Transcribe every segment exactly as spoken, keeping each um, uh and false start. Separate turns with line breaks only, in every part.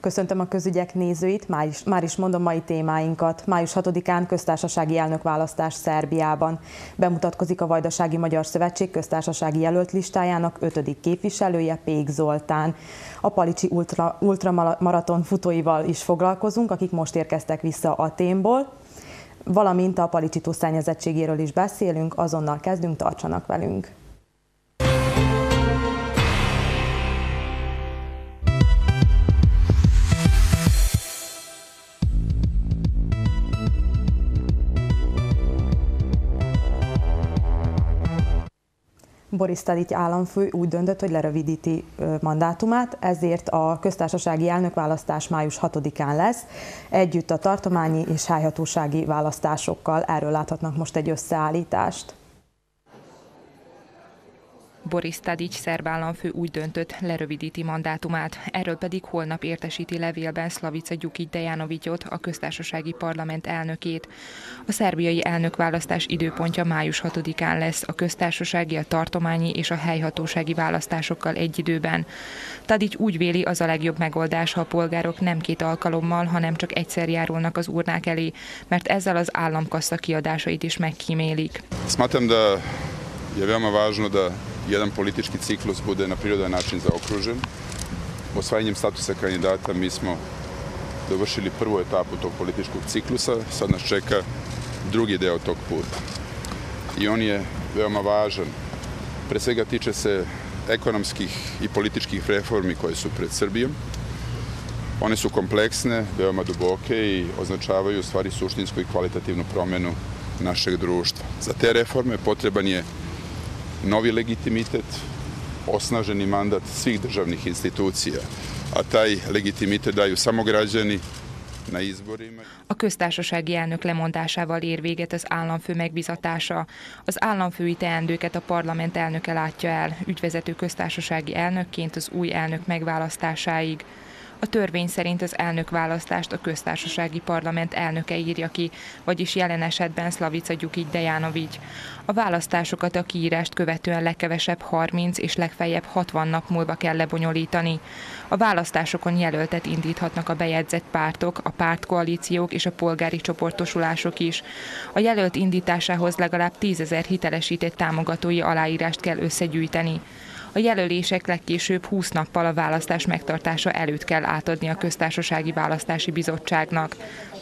Köszöntöm a közügyek nézőit, már is, már is mondom mai témáinkat. május hatodikán köztársasági elnökválasztás Szerbiában. Bemutatkozik a Vajdasági Magyar Szövetség köztársasági jelölt listájának ötödik képviselője, Pék Zoltán. A palicsi ultra, ultramaraton futóival is foglalkozunk, akik most érkeztek vissza Athénból, valamint a palicsi túlszennyezettségéről is beszélünk, azonnal kezdünk, tartsanak velünk! Boris Tadic államfő úgy döntött, hogy lerövidíti mandátumát, ezért a köztársasági elnökválasztás május hatodikán lesz, együtt a tartományi és helyhatósági választásokkal. Erről láthatnak most egy összeállítást.
Boris Tadic szerb államfő úgy döntött, lerövidíti mandátumát, erről pedig holnap értesíti levélben Slavica Đukić-Dejanovićot, a köztársasági parlament elnökét. A szerbiai elnökválasztás időpontja május hatodikán lesz, a köztársasági, a tartományi és a helyhatósági választásokkal egy időben. Tadic úgy véli, az a legjobb megoldás, ha a polgárok nem két alkalommal, hanem csak egyszer járulnak az urnák elé, mert ezzel az államkassa kiadásait is megkímélik.
Smatram da je veoma važno da jedan politički ciklus bude na prirodan način zaokružen. Osvajanjem statusa kandidata mi smo dovršili prvu etapu tog političkog ciklusa, sad nas čeka drugi deo tog puta. I on je veoma važan. Pre svega tiče se ekonomskih i političkih reformi koje su pred Srbijom. One su kompleksne, veoma duboke i označavaju u stvari suštinsku i kvalitativnu promenu našeg društva. Za te reforme potreban je novi legitimitet, osnaženi mandat svih državnih institucija, a taj legitimitet daju samo građani na izborima.
A köztársasági elnök lemondásával ér véget az államfő megbizatása. Az államfői teendőket a parlament elnöke látja el, ügyvezető köztársasági elnökként az új elnök megválasztásáig. A törvény szerint az elnökválasztást a köztársasági parlament elnöke írja ki, vagyis jelen esetben Slavica Đukić-Dejanović. A választásokat a kiírást követően legkevesebb harminc és legfeljebb hatvan nap múlva kell lebonyolítani. A választásokon jelöltet indíthatnak a bejegyzett pártok, a pártkoalíciók és a polgári csoportosulások is. A jelölt indításához legalább tízezer hitelesített támogatói aláírást kell összegyűjteni. A jelölések legkésőbb húsz nappal a választás megtartása előtt kell átadni a köztársasági választási bizottságnak.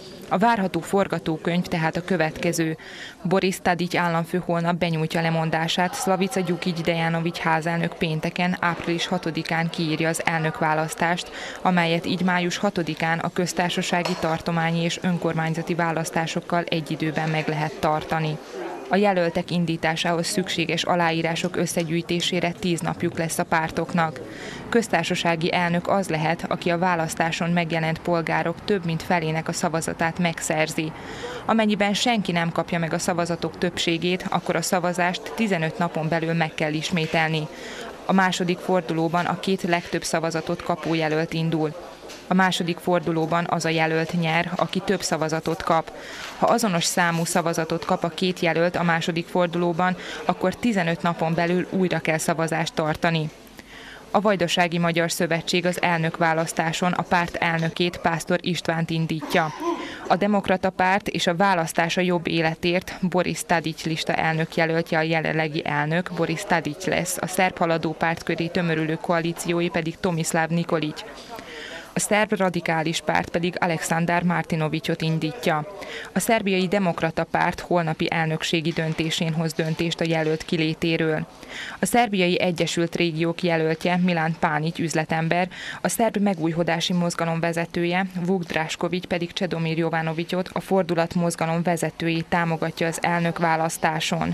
A várható forgatókönyv tehát a következő. Boris Tadic államfő holnap benyújtja lemondását, Slavica Đukić-Dejanović házelnök pénteken, április hatodikán kiírja az elnökválasztást, amelyet így május hatodikán a köztársasági, tartományi és önkormányzati választásokkal egy időben meg lehet tartani. A jelöltek indításához szükséges aláírások összegyűjtésére tíz napjuk lesz a pártoknak. Köztársasági elnök az lehet, aki a választáson megjelent polgárok több mint felének a szavazatát megszerzi. Amennyiben senki nem kapja meg a szavazatok többségét, akkor a szavazást tizenöt napon belül meg kell ismételni. A második fordulóban a két legtöbb szavazatot kapó jelölt indul. A második fordulóban az a jelölt nyer, aki több szavazatot kap. Ha azonos számú szavazatot kap a két jelölt a második fordulóban, akkor tizenöt napon belül újra kell szavazást tartani. A Vajdasági Magyar Szövetség az elnökválasztáson a párt elnökét, Pásztor Istvánt indítja. A Demokrata Párt és a Választás a jobb életért Boris Tadic lista elnök jelöltje a jelenlegi elnök, Boris Tadic lesz, a szerb haladó párt köré tömörülő koalíciói pedig Tomislav Nikolić. A szerb radikális párt pedig Aleksandar Martinovićot indítja. A szerbiai demokrata párt holnapi elnökségi döntésén hoz döntést a jelölt kilétéről. A szerbiai Egyesült Régiók jelöltje Milan Panić üzletember, a szerb megújhodási mozgalom vezetője, Vuk Drašković pedig Čedomir Jovanovićot, a fordulat mozgalom vezetőjét támogatja az elnökválasztáson.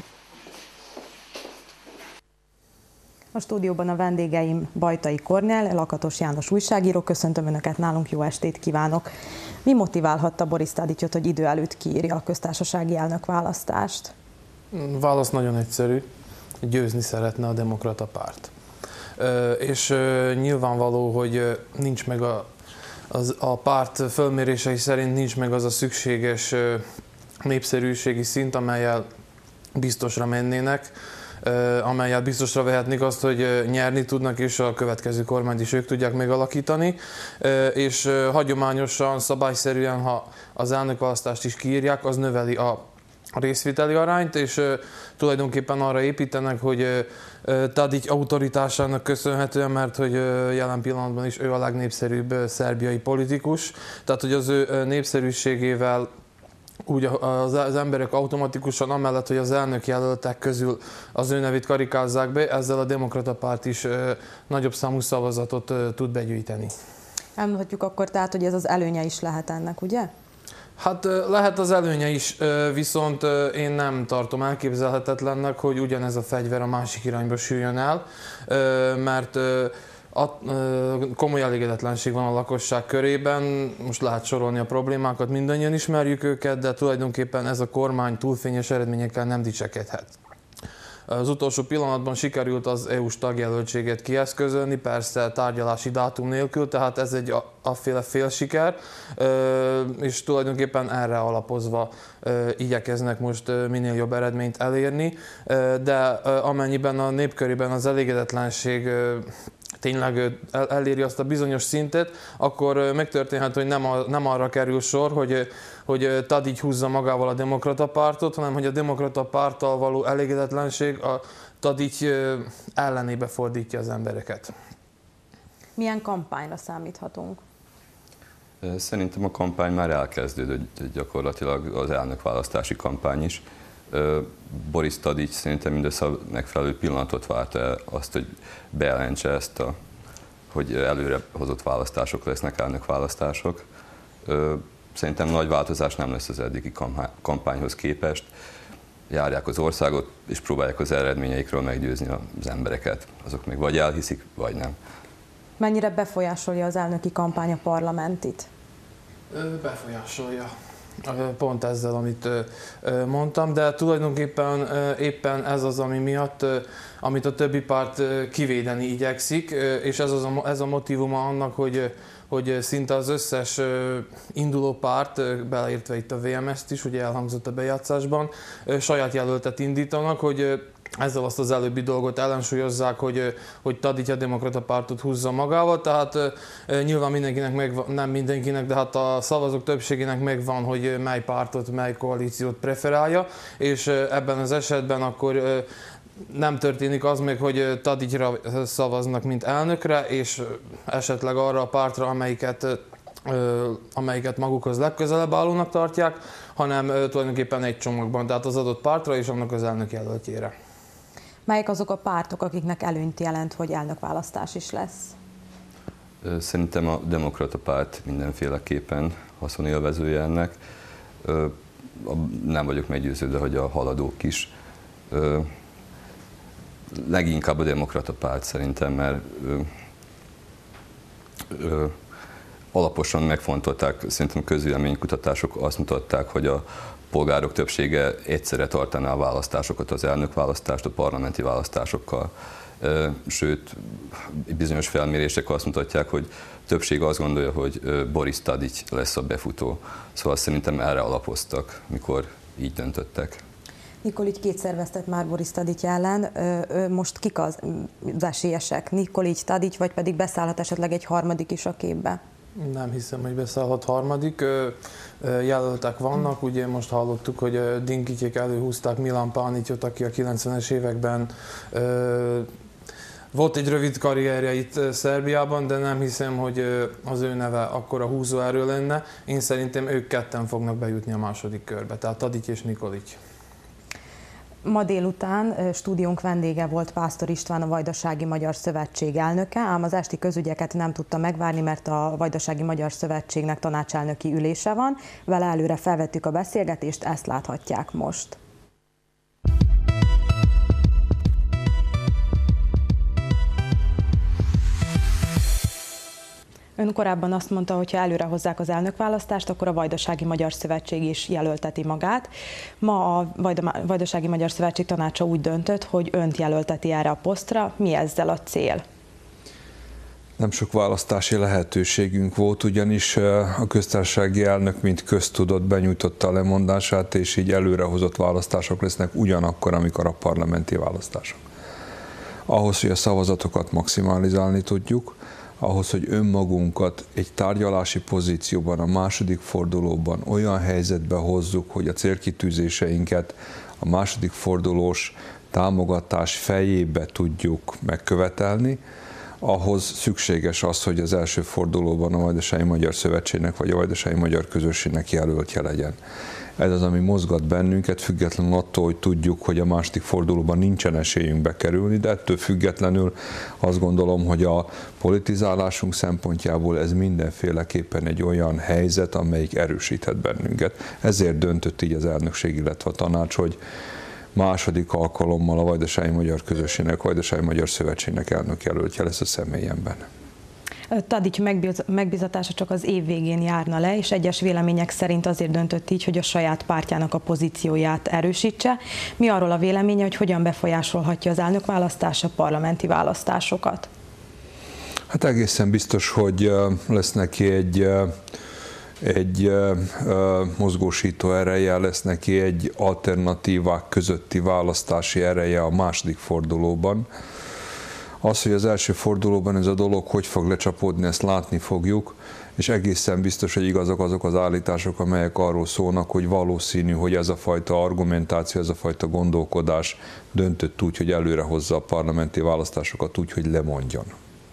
A stúdióban a vendégeim Bajtai Kornél, Lakatos János újságíró. Köszöntöm Önöket nálunk, jó estét kívánok! Mi motiválhatta Boris Tadicot, hogy idő előtt kiírja a köztársasági elnökválasztást?
Válasz nagyon egyszerű, győzni szeretne a Demokrata Párt. És nyilvánvaló, hogy nincs meg a, az, a párt fölmérései szerint nincs meg az a szükséges népszerűségi szint, amellyel biztosra mennének. amelyet biztosra vehetnék azt, hogy nyerni tudnak, és a következő kormányt is ők tudják megalakítani. És hagyományosan, szabályszerűen, ha az elnökválasztást is kiírják, az növeli a részvételi arányt, és tulajdonképpen arra építenek, hogy Tadić autoritásának köszönhetően, mert hogy jelen pillanatban is ő a legnépszerűbb szerbiai politikus, tehát hogy az ő népszerűségével úgy az emberek automatikusan amellett, hogy az elnök jelöltek közül az ő nevét karikázzák be, ezzel a Demokrata Párt is nagyobb számú szavazatot tud begyűjteni.
Elmondhatjuk akkor tehát, hogy ez az előnye is lehet ennek, ugye?
Hát lehet az előnye is, viszont én nem tartom elképzelhetetlennek, hogy ugyanez a fegyver a másik irányba süljön el, mert komoly elégedetlenség van a lakosság körében, most lehet sorolni a problémákat, mindannyian ismerjük őket, de tulajdonképpen ez a kormány túlfényes eredményekkel nem dicsekedhet. Az utolsó pillanatban sikerült az é u-s tagjelöltséget kieszközölni, persze tárgyalási dátum nélkül, tehát ez egy afféle félsiker, és tulajdonképpen erre alapozva igyekeznek most minél jobb eredményt elérni, de amennyiben a népkörében az elégedetlenség tényleg eléri azt a bizonyos szintet, akkor megtörténhet, hogy nem, a, nem arra kerül sor, hogy, hogy Tadić húzza magával a Demokrata Pártot, hanem hogy a Demokrata Párttal való elégedetlenség a Tadić ellenébe fordítja az embereket.
Milyen kampányra számíthatunk?
Szerintem a kampány már elkezdődött, gyakorlatilag az elnökválasztási kampány is. Boris Tadić szerintem mindössze a megfelelő pillanatot várta azt, hogy bejelentse ezt, a, hogy előre hozott választások lesznek, elnökválasztások. Szerintem nagy változás nem lesz az eddigi kampányhoz képest. Járják az országot, és próbálják az eredményeikről meggyőzni az embereket. Azok még vagy elhiszik, vagy nem.
Mennyire befolyásolja az elnöki kampány a parlamentit?
Befolyásolja. Pont ezzel, amit mondtam, de tulajdonképpen éppen ez az, ami miatt, amit a többi párt kivédeni igyekszik, és ez, az a, ez a motívuma annak, hogy, hogy szinte az összes induló párt, beleértve itt a vé em es-t is, ugye elhangzott a bejátszásban, saját jelöltet indítanak, hogy ezzel azt az előbbi dolgot ellensúlyozzák, hogy, hogy Tadić a Demokrata Pártot húzza magával, tehát e, nyilván mindenkinek megvan, nem mindenkinek, de hát a szavazók többségének megvan, hogy mely pártot, mely koalíciót preferálja, és ebben az esetben akkor e, nem történik az meg, hogy Tadićra szavaznak, mint elnökre, és esetleg arra a pártra, amelyiket, e, amelyiket magukhoz legközelebb állónak tartják, hanem e, tulajdonképpen egy csomagban, tehát az adott pártra és annak az elnök jelöltjére.
Melyek azok a pártok, akiknek előnyt jelent, hogy elnökválasztás is lesz?
Szerintem a Demokrata Párt mindenféleképpen haszonélvezője ennek. Nem vagyok meggyőződve, hogy a haladók is. Leginkább a Demokrata Párt szerintem, mert alaposan megfontolták, szerintem közvéleménykutatások azt mutatták, hogy a polgárok többsége egyszerre tartaná a választásokat, az elnökválasztást a parlamenti választásokkal. Sőt, bizonyos felmérések azt mutatják, hogy többség azt gondolja, hogy Boris Tadić lesz a befutó. Szóval szerintem erre alapoztak, mikor így döntöttek.
Nikolić kétszer vesztett már Boris Tadić ellen, most kik az esélyesek? Nikolić, Tadić, vagy pedig beszállhat esetleg egy harmadik is a képbe?
Nem hiszem, hogy beszállhat harmadik. Jelöltek vannak, ugye most hallottuk, hogy Dinkićék előhúzták Milan Panićot, aki a kilencvenes években volt egy rövid karrierje itt Szerbiában, de nem hiszem, hogy az ő neve akkora húzóerő lenne. Én szerintem ők ketten fognak bejutni a második körbe, tehát Tadić és Nikolić.
Ma délután stúdiónk vendége volt Pásztor István, a Vajdasági Magyar Szövetség elnöke, ám az esti közügyeket nem tudta megvárni, mert a Vajdasági Magyar Szövetségnek tanácselnöki ülése van. Vele előre felvettük a beszélgetést, ezt láthatják most. Ön korábban azt mondta, hogy ha előre hozzák az elnökválasztást, akkor a Vajdasági Magyar Szövetség is jelölteti magát. Ma a Vajdasági Magyar Szövetség tanácsa úgy döntött, hogy önt jelölteti erre a posztra. Mi ezzel a cél?
Nem sok választási lehetőségünk volt, ugyanis a köztársasági elnök, mint köztudott, benyújtotta a lemondását, és így előrehozott választások lesznek ugyanakkor, amikor a parlamenti választások. Ahhoz, hogy a szavazatokat maximalizálni tudjuk, ahhoz, hogy önmagunkat egy tárgyalási pozícióban, a második fordulóban olyan helyzetbe hozzuk, hogy a célkitűzéseinket a második fordulós támogatás fejébe tudjuk megkövetelni, ahhoz szükséges az, hogy az első fordulóban a Vajdasági Magyar Szövetségnek vagy a Vajdasági Magyar Közösségnek jelöltje legyen. Ez az, ami mozgat bennünket, függetlenül attól, hogy tudjuk, hogy a második fordulóban nincsen esélyünk bekerülni, de ettől függetlenül azt gondolom, hogy a politizálásunk szempontjából ez mindenféleképpen egy olyan helyzet, amelyik erősíthet bennünket. Ezért döntött így az elnökség, illetve a tanács, hogy második alkalommal a Vajdasági Magyar Közösségnek, a Vajdasági Magyar Szövetségnek elnökjelöltje lesz a személyemben.
Tadics megbizatása csak az év végén járna le, és egyes vélemények szerint azért döntött így, hogy a saját pártjának a pozícióját erősítse. Mi arról a véleménye, hogy hogyan befolyásolhatja az elnökválasztás a parlamenti választásokat?
Hát egészen biztos, hogy lesz neki egy, egy mozgósító ereje, lesz neki egy alternatívák közötti választási ereje a második fordulóban. Az, hogy az első fordulóban ez a dolog hogy fog lecsapódni, ezt látni fogjuk, és egészen biztos, hogy igazak azok az állítások, amelyek arról szólnak, hogy valószínű, hogy ez a fajta argumentáció, ez a fajta gondolkodás döntött úgy, hogy előrehozza a parlamenti választásokat úgy, hogy lemondjon.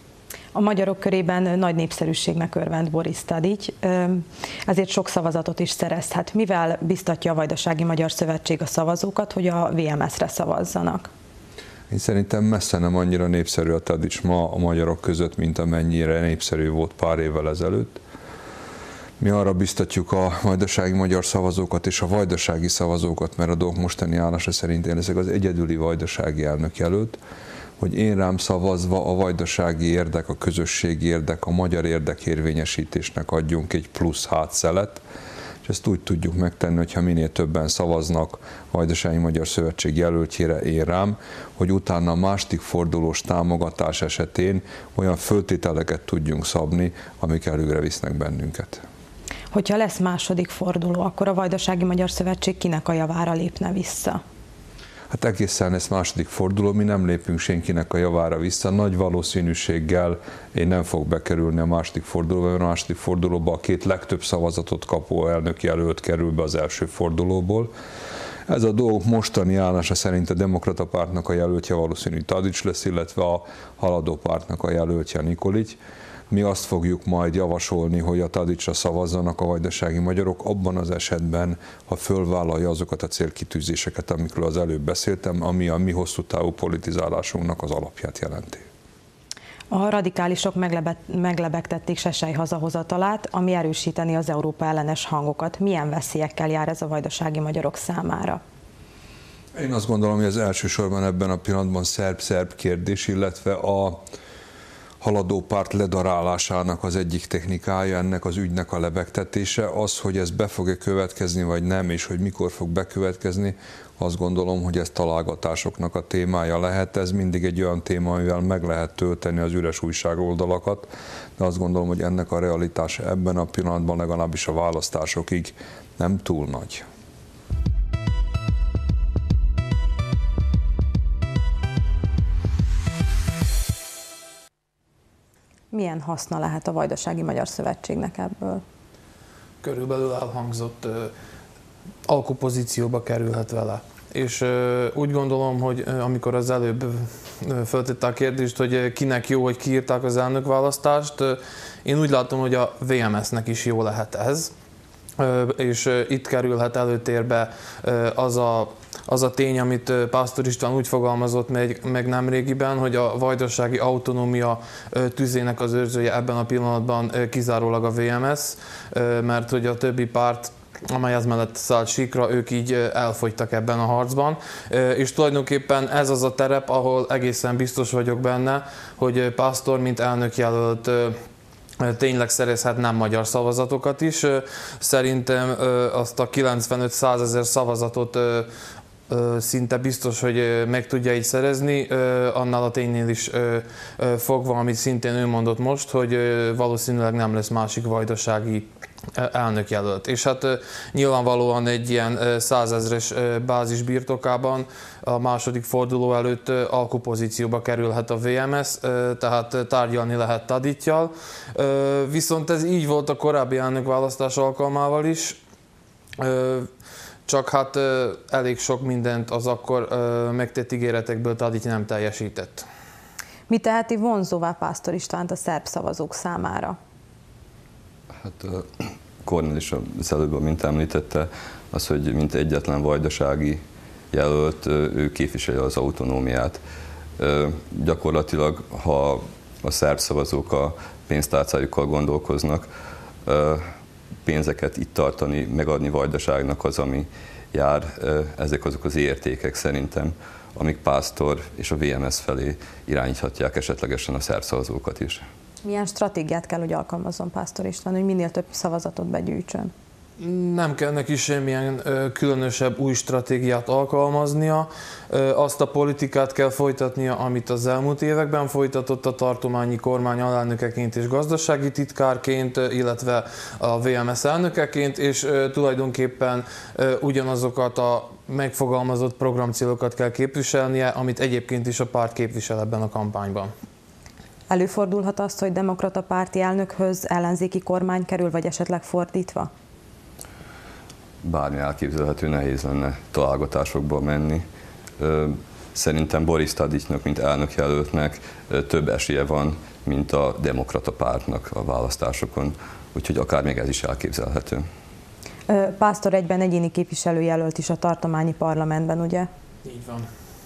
A magyarok körében nagy népszerűségnek örvend Boris Tadics, ezért sok szavazatot is szerezhet. Mivel biztatja a Vajdasági Magyar Szövetség a szavazókat, hogy a vé em es-re szavazzanak?
Én szerintem messze nem annyira népszerű a Tadics ma a magyarok között, mint amennyire népszerű volt pár évvel ezelőtt. Mi arra biztatjuk a vajdasági magyar szavazókat és a vajdasági szavazókat, mert a dolgok mostani állása szerint én leszek az egyedüli vajdasági elnökjelölt, hogy én rám szavazva a vajdasági érdek, a közösségi érdek, a magyar érdekérvényesítésnek adjunk egy plusz hátszelet, és ezt úgy tudjuk megtenni, hogyha minél többen szavaznak a Vajdasági Magyar Szövetség jelöltjére, én rám, hogy utána a második fordulós támogatás esetén olyan föltételeket tudjunk szabni, amik előre visznek bennünket.
Hogyha lesz második forduló, akkor a Vajdasági Magyar Szövetség kinek a javára lépne vissza?
Hát egészen ez második forduló, mi nem lépünk senkinek a javára vissza. Nagy valószínűséggel én nem fog bekerülni a második fordulóba, mert a második fordulóba a két legtöbb szavazatot kapó elnökjelölt kerül be az első fordulóból. Ez a dolog mostani állása szerint a Demokrata Pártnak a jelöltje valószínű Tadics lesz, illetve a Haladó Pártnak a jelöltje Nikolics. Mi azt fogjuk majd javasolni, hogy a Tadicsra szavazzanak a vajdasági magyarok abban az esetben, ha fölvállalja azokat a célkitűzéseket, amikről az előbb beszéltem, ami a mi hosszú távú politizálásunknak az alapját jelenti.
A radikálisok meglebegtették Sesely hazahozatalát, ami erősíteni az Európa ellenes hangokat. Milyen veszélyekkel jár ez a vajdasági magyarok számára?
Én azt gondolom, hogy az elsősorban ebben a pillanatban szerb-szerb kérdés, illetve a Haladó Párt ledarálásának az egyik technikája, ennek az ügynek a lebegtetése. Az, hogy ez be fog-e következni, vagy nem, és hogy mikor fog bekövetkezni, azt gondolom, hogy ez találgatásoknak a témája lehet. Ez mindig egy olyan téma, amivel meg lehet tölteni az üres újságoldalakat, de azt gondolom, hogy ennek a realitása ebben a pillanatban legalábbis a választásokig nem túl nagy.
Milyen haszna lehet a Vajdasági Magyar Szövetségnek ebből?
Körülbelül elhangzott, alkupozícióba kerülhet vele. És úgy gondolom, hogy amikor az előbb föltette a kérdést, hogy kinek jó, hogy kiírták az elnökválasztást, én úgy látom, hogy a vé em es-nek is jó lehet ez, és itt kerülhet előtérbe az a Az a tény, amit Pásztor István úgy fogalmazott meg, meg nemrégiben, hogy a vajdasági autonómia tüzének az őrzője ebben a pillanatban kizárólag a vé em es, mert hogy a többi párt, amely ez mellett szállt síkra, ők így elfogytak ebben a harcban. És tulajdonképpen ez az a terep, ahol egészen biztos vagyok benne, hogy Pásztor, mint elnökjelölt, tényleg szerezhet nem magyar szavazatokat is. Szerintem azt a kilencvenöt-százezer szavazatot szinte biztos, hogy meg tudja így szerezni, annál a ténynél is fogva, amit szintén ő mondott most, hogy valószínűleg nem lesz másik vajdasági elnökjelölt. És hát nyilvánvalóan egy ilyen százezres bázis birtokában a második forduló előtt alkupozícióba kerülhet a vé em es, tehát tárgyalni lehet Tadittyal. Viszont ez így volt a korábbi elnökválasztás alkalmával is, csak hát elég sok mindent az akkor megtett ígéretekből Tadigy nem teljesített.
Mi teheti vonzóvá Pásztor Istvánt a szerb szavazók számára?
Hát Kornél is az előbb, mint említette, az, hogy mint egyetlen vajdasági jelölt, ő képviseli az autonómiát. Gyakorlatilag, ha a szerb szavazók a pénztárcájukkal gondolkoznak, pénzeket itt tartani, megadni vajdaságnak az, ami jár, ezek azok az értékek szerintem, amik Pásztor és a vé em es felé irányíthatják esetlegesen a szerb szavazókat is.
Milyen stratégiát kell, hogy alkalmazzon Pásztor István, hogy minél több szavazatot begyűjtsön?
Nem kell neki semmilyen különösebb új stratégiát alkalmaznia. Azt a politikát kell folytatnia, amit az elmúlt években folytatott a tartományi kormány alelnökeként és gazdasági titkárként, illetve a vé em es elnökeként, és tulajdonképpen ugyanazokat a megfogalmazott programcélokat kell képviselnie, amit egyébként is a párt képvisel ebben a kampányban.
Előfordulhat az, hogy demokrata párti elnökhöz ellenzéki kormány kerül, vagy esetleg fordítva?
Bármi elképzelhető, nehéz lenne találgatásokba menni. Szerintem Boris Tadigynak, mint elnökjelöltnek több esélye van, mint a demokrata pártnak a választásokon, úgyhogy akár még ez is elképzelhető.
Pásztor egyben egyéni képviselőjelölt is a tartományi parlamentben, ugye?
Így van.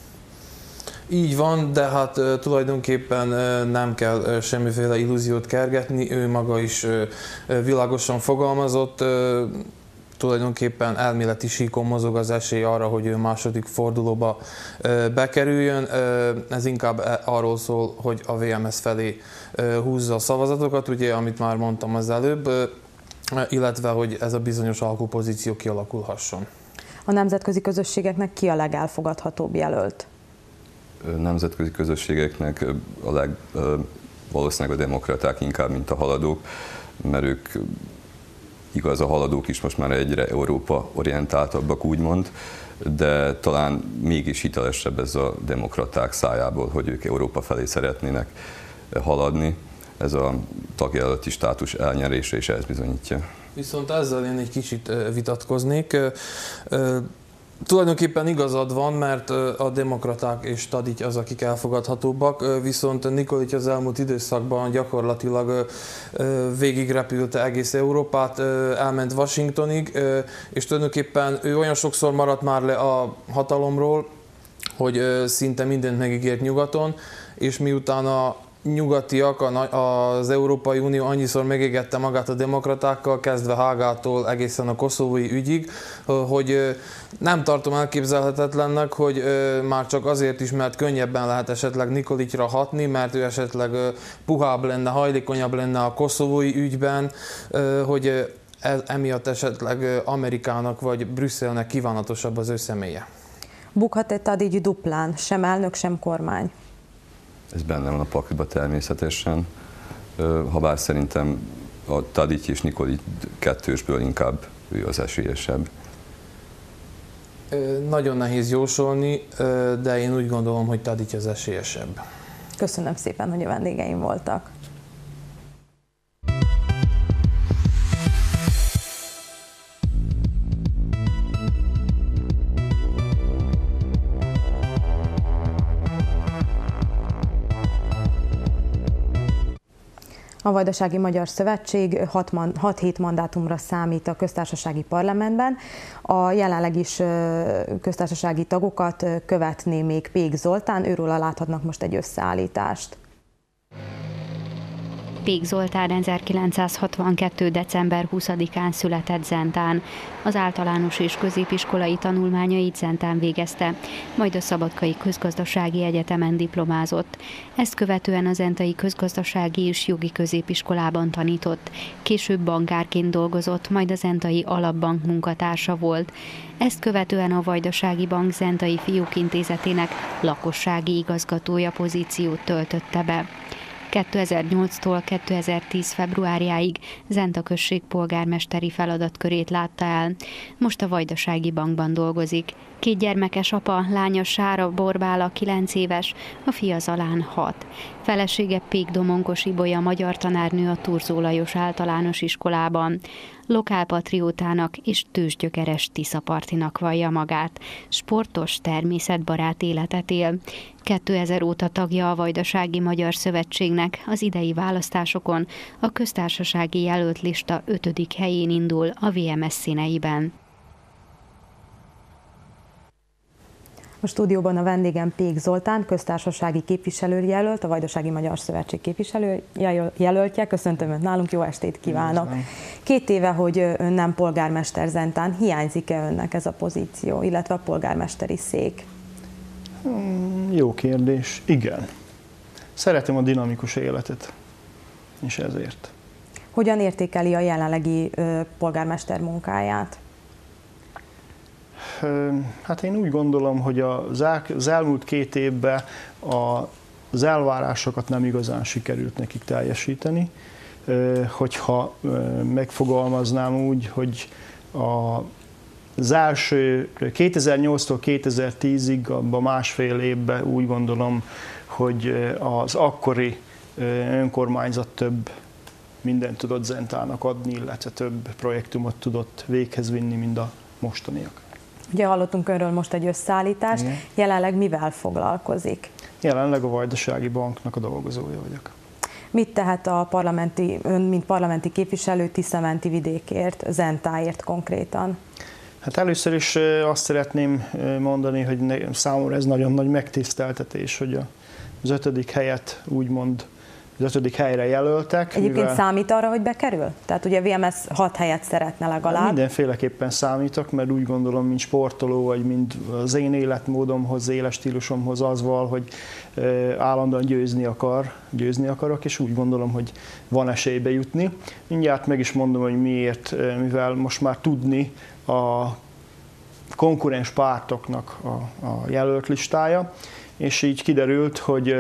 Így van, de hát uh, tulajdonképpen uh, nem kell uh, semmiféle illúziót kergetni, ő maga is uh, világosan fogalmazott, uh, tulajdonképpen elméleti síkon mozog az esély arra, hogy ő második fordulóba uh, bekerüljön. Uh, ez inkább arról szól, hogy a vé em es felé uh, húzza a szavazatokat, ugye, amit már mondtam az előbb, uh, illetve hogy ez a bizonyos alkupozíció kialakulhasson.
A nemzetközi közösségeknek ki a legelfogadhatóbb jelölt?
Nemzetközi közösségeknek a leg, valószínűleg a demokraták inkább, mint a haladók, mert ők, igaz, a haladók is most már egyre Európa orientáltabbak, úgymond, de talán mégis hitelesebb ez a demokraták szájából, hogy ők Európa felé szeretnének haladni. Ez a tagjelölti státus elnyerése is ezt bizonyítja.
Viszont ezzel én egy kicsit vitatkoznék. Tulajdonképpen igazad van, mert a demokraták és Tadigy az, akik elfogadhatóbbak, viszont Nikolić az elmúlt időszakban gyakorlatilag végigrepülte egész Európát, elment Washingtonig, és tulajdonképpen ő olyan sokszor maradt már le a hatalomról, hogy szinte mindent megígért nyugaton, és miután a nyugatiak, az Európai Unió annyiszor megégette magát a demokratákkal, kezdve Hágától egészen a koszovói ügyig, hogy nem tartom elképzelhetetlennek, hogy már csak azért is, mert könnyebben lehet esetleg Nikolićra hatni, mert ő esetleg puhább lenne, hajlékonyabb lenne a koszovói ügyben, hogy emiatt esetleg Amerikának vagy Brüsszelnek kívánatosabb az ő személye.
Bukhat-e Tadigy duplán, sem elnök, sem kormány?
Ez benne van a pakliba természetesen, habár szerintem a Tadigy és Nikolić kettősből inkább ő az esélyesebb.
Nagyon nehéz jósolni, de én úgy gondolom, hogy Tadigy az esélyesebb.
Köszönöm szépen, hogy a vendégeim voltak. A Vajdasági Magyar Szövetség hat hét mandátumra számít a köztársasági parlamentben. A jelenleg is köztársasági tagokat követné még Pék Zoltán, őróla láthatnak most egy összeállítást.
Pék Zoltán ezerkilencszázhatvankettő. december huszadikán született Zentán. Az általános és középiskolai tanulmányait Zentán végezte, majd a Szabadkai Közgazdasági Egyetemen diplomázott. Ezt követően a zentai közgazdasági és jogi középiskolában tanított. Később bankárként dolgozott, majd a Zentai Alapbank munkatársa volt. Ezt követően a Vajdasági Bank Zentai Fiúk Intézetének lakossági igazgatója pozíciót töltötte be. kétezer-nyolctól kétezer-tíz februárjáig Zenta község polgármesteri feladatkörét látta el. Most a Vajdasági Bankban dolgozik. Két gyermekes apa, lánya Sára Borbála kilenc éves, a fia Zalán hat. Felesége Pék Domonkos Ibolya magyar tanárnő a Thurzó Lajos Általános Iskolában. Lokálpatriótának és tőzsgyökeres tiszapartinak vallja magát. Sportos, természetbarát életet él. kétezer óta tagja a Vajdasági Magyar Szövetségnek, az idei választásokon a köztársasági jelölt lista ötödik helyén indul a vé em es színeiben.
A stúdióban a vendégem Pék Zoltán, köztársasági képviselőjelölt, a Vajdasági Magyar Szövetség képviselőjelöltje. Köszöntöm Önt nálunk, jó estét kívánok! Két éve, hogy Ön nem polgármester Zentán, hiányzik-e Önnek ez a pozíció, illetve a polgármesteri szék?
Hmm, jó kérdés. Igen. Szeretem a dinamikus életet, és ezért.
Hogyan értékeli a jelenlegi ö, polgármester munkáját?
Hát én úgy gondolom, hogy az elmúlt két évben az elvárásokat nem igazán sikerült nekik teljesíteni. Hogyha megfogalmaznám úgy, hogy az első kétezer-nyolctól kétezer-tízig, abban másfél évben úgy gondolom, hogy az akkori önkormányzat több mindent tudott Zentának adni, illetve több projektumot tudott véghez vinni, mint a mostaniak.
Ugye hallottunk Önről most egy összeállítást, igen. Jelenleg mivel foglalkozik?
Jelenleg a Vajdasági Banknak a dolgozója vagyok.
Mit tehet a parlamenti, Ön, mint parlamenti képviselő Tisza-menti vidékért, Zentáért konkrétan?
Hát először is azt szeretném mondani, hogy számomra ez nagyon nagy megtiszteltetés, hogy az ötödik helyet úgymond az ötödik helyre jelöltek.
Egyébként
mivel...
számít arra, hogy bekerül? Tehát ugye a vé em es hat helyet szeretne legalább.
Mindenféleképpen számítok, mert úgy gondolom, mint sportoló, vagy mint az én életmódomhoz, életstílusomhoz az val, hogy állandóan győzni akar, győzni akarok, és úgy gondolom, hogy van esélybe jutni. Mindjárt meg is mondom, hogy miért, mivel most már tudni a konkurens pártoknak a, a jelölt listája, és így kiderült, hogy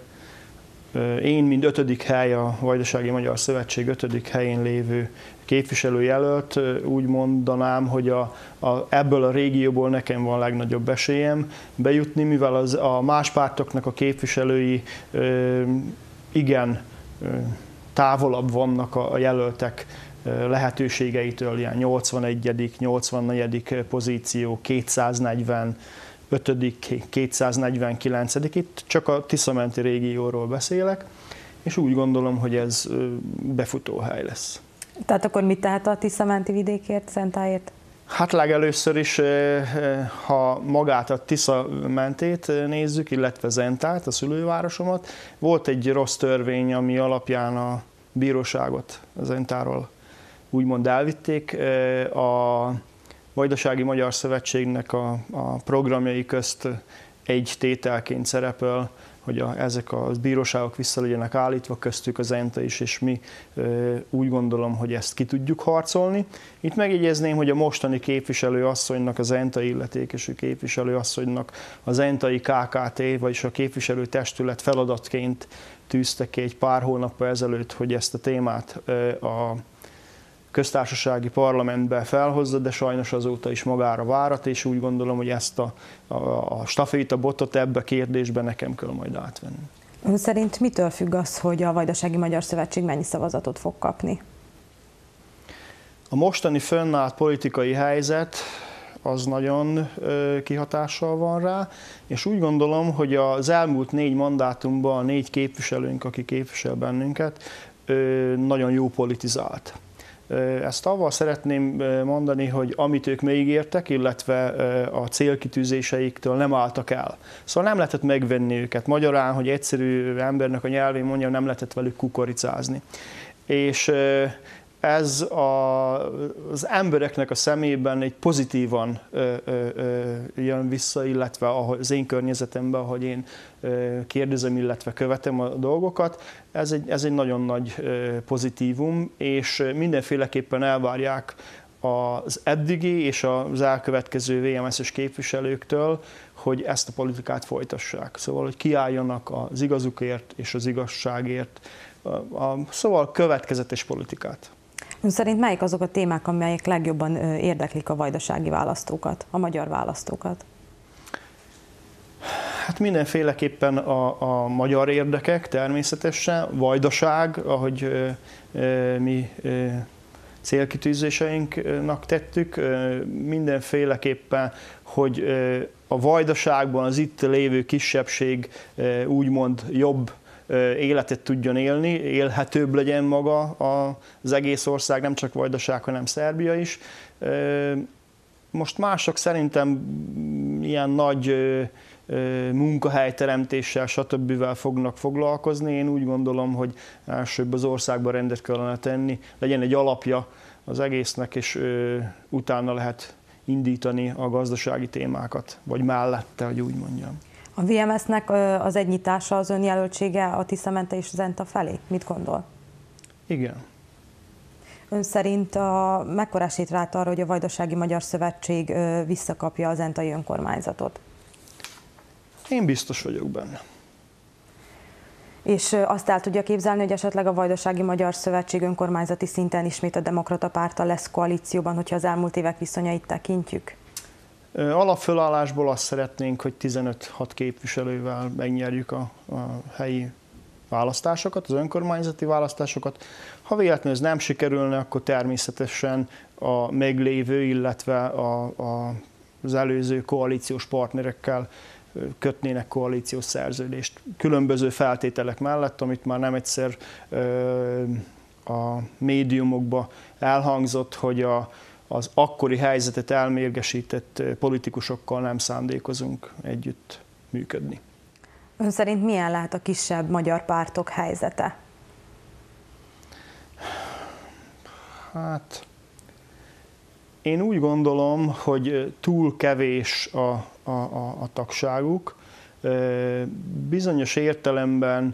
én, mint ötödik hely, a Vajdasági Magyar Szövetség ötödik helyén lévő képviselőjelölt, úgy mondanám, hogy a, a, ebből a régióból nekem van a legnagyobb esélyem bejutni, mivel az, a más pártoknak a képviselői ö, igen ö, távolabb vannak a, a jelöltek lehetőségeitől, ilyen nyolcvanegyedik, nyolcvannegyedik pozíció, kétszáznegyven, ötödik, kétszáznegyvenkilencedik Itt csak a Tisza-menti régióról beszélek, és úgy gondolom, hogy ez befutóhely lesz.
Tehát akkor mit tehet a Tisza-menti vidékért, Zentáért?
Hát legelőször is, ha magát a Tisza-mentét nézzük, illetve Zentát, a szülővárosomat, volt egy rossz törvény, ami alapján a bíróságot Zentáról úgymond elvitték. A Vajdasági Magyar Szövetségnek a, a programjai közt egy tételként szerepel, hogy a, ezek a bíróságok vissza legyenek állítva, köztük a Zenta is, és mi e, úgy gondolom, hogy ezt ki tudjuk harcolni. Itt megjegyezném, hogy a mostani képviselőasszonynak, a zentai illetékesű képviselőasszonynak a zentai ká ká té, vagyis a képviselőtestület feladatként tűzte ki egy pár hónappal ezelőtt, hogy ezt a témát e, a köztársasági parlamentbe felhozza, de sajnos azóta is magára várat, és úgy gondolom, hogy ezt a, a, a stafétabotot ebbe a kérdésben nekem kell majd átvenni.
Ön szerint mitől függ az, hogy a Vajdasági Magyar Szövetség mennyi szavazatot fog kapni?
A mostani fönnállt politikai helyzet az nagyon ö, kihatással van rá, és úgy gondolom, hogy az elmúlt négy mandátumban a négy képviselőnk, aki képvisel bennünket, ö, nagyon jó politizált. Ezt avval szeretném mondani, hogy amit ők megígértek, illetve a célkitűzéseiktől nem álltak el. Szóval nem lehetett megvenni őket. Magyarán, hogy egyszerű embernek a nyelvén mondja, nem lehetett velük kukoricázni. És ez a, az embereknek a szemében egy pozitívan ö, ö, ö, jön vissza, illetve az én környezetemben, ahogy én ö, kérdezem, illetve követem a dolgokat, ez egy, ez egy nagyon nagy ö, pozitívum, és mindenféleképpen elvárják az eddigi és az elkövetkező vé em es-es képviselőktől, hogy ezt a politikát folytassák. Szóval, hogy kiálljanak az igazukért és az igazságért, a, a, szóval következetes politikát.
Ön szerint melyik azok a témák, amelyek legjobban érdeklik a vajdasági választókat, a magyar választókat?
Hát mindenféleképpen a, a magyar érdekek természetesen, vajdaság, ahogy ö, ö, mi ö, célkitűzéseinknak tettük, ö, mindenféleképpen, hogy ö, a vajdaságban az itt lévő kisebbség ö, úgymond jobb életet tudjon élni, élhetőbb legyen maga az egész ország, nem csak Vajdaság, hanem Szerbia is. Most mások szerintem ilyen nagy munkahelyteremtéssel, stb. Fognak foglalkozni. Én úgy gondolom, hogy elsőbb az országban rendet kellene tenni, legyen egy alapja az egésznek, és utána lehet indítani a gazdasági témákat, vagy mellette, hogy úgy mondjam.
A vé em es-nek az egynyitása, az önjelöltsége a Tisza-Mente és Zenta felé? Mit gondol?
Igen.
Ön szerint a, mekkora esélyt lát arra, hogy a Vajdasági Magyar Szövetség visszakapja a zentai önkormányzatot?
Én biztos vagyok benne.
És azt el tudja képzelni, hogy esetleg a Vajdasági Magyar Szövetség önkormányzati szinten ismét a Demokrata Párttal lesz koalícióban, hogyha az elmúlt évek viszonyait tekintjük?
Alapfölállásból azt szeretnénk, hogy tizenöt-hat képviselővel megnyerjük a, a helyi választásokat, az önkormányzati választásokat. Ha véletlenül ez nem sikerülne, akkor természetesen a meglévő, illetve a, a, az előző koalíciós partnerekkel kötnének koalíciós szerződést. Különböző feltételek mellett, amit már nem egyszer ö, a médiumokban elhangzott, hogy a az akkori helyzetet elmérgesített politikusokkal nem szándékozunk együtt működni.
Ön szerint milyen lehet a kisebb magyar pártok helyzete?
Hát, én úgy gondolom, hogy túl kevés a, a, a, a tagságuk. Bizonyos értelemben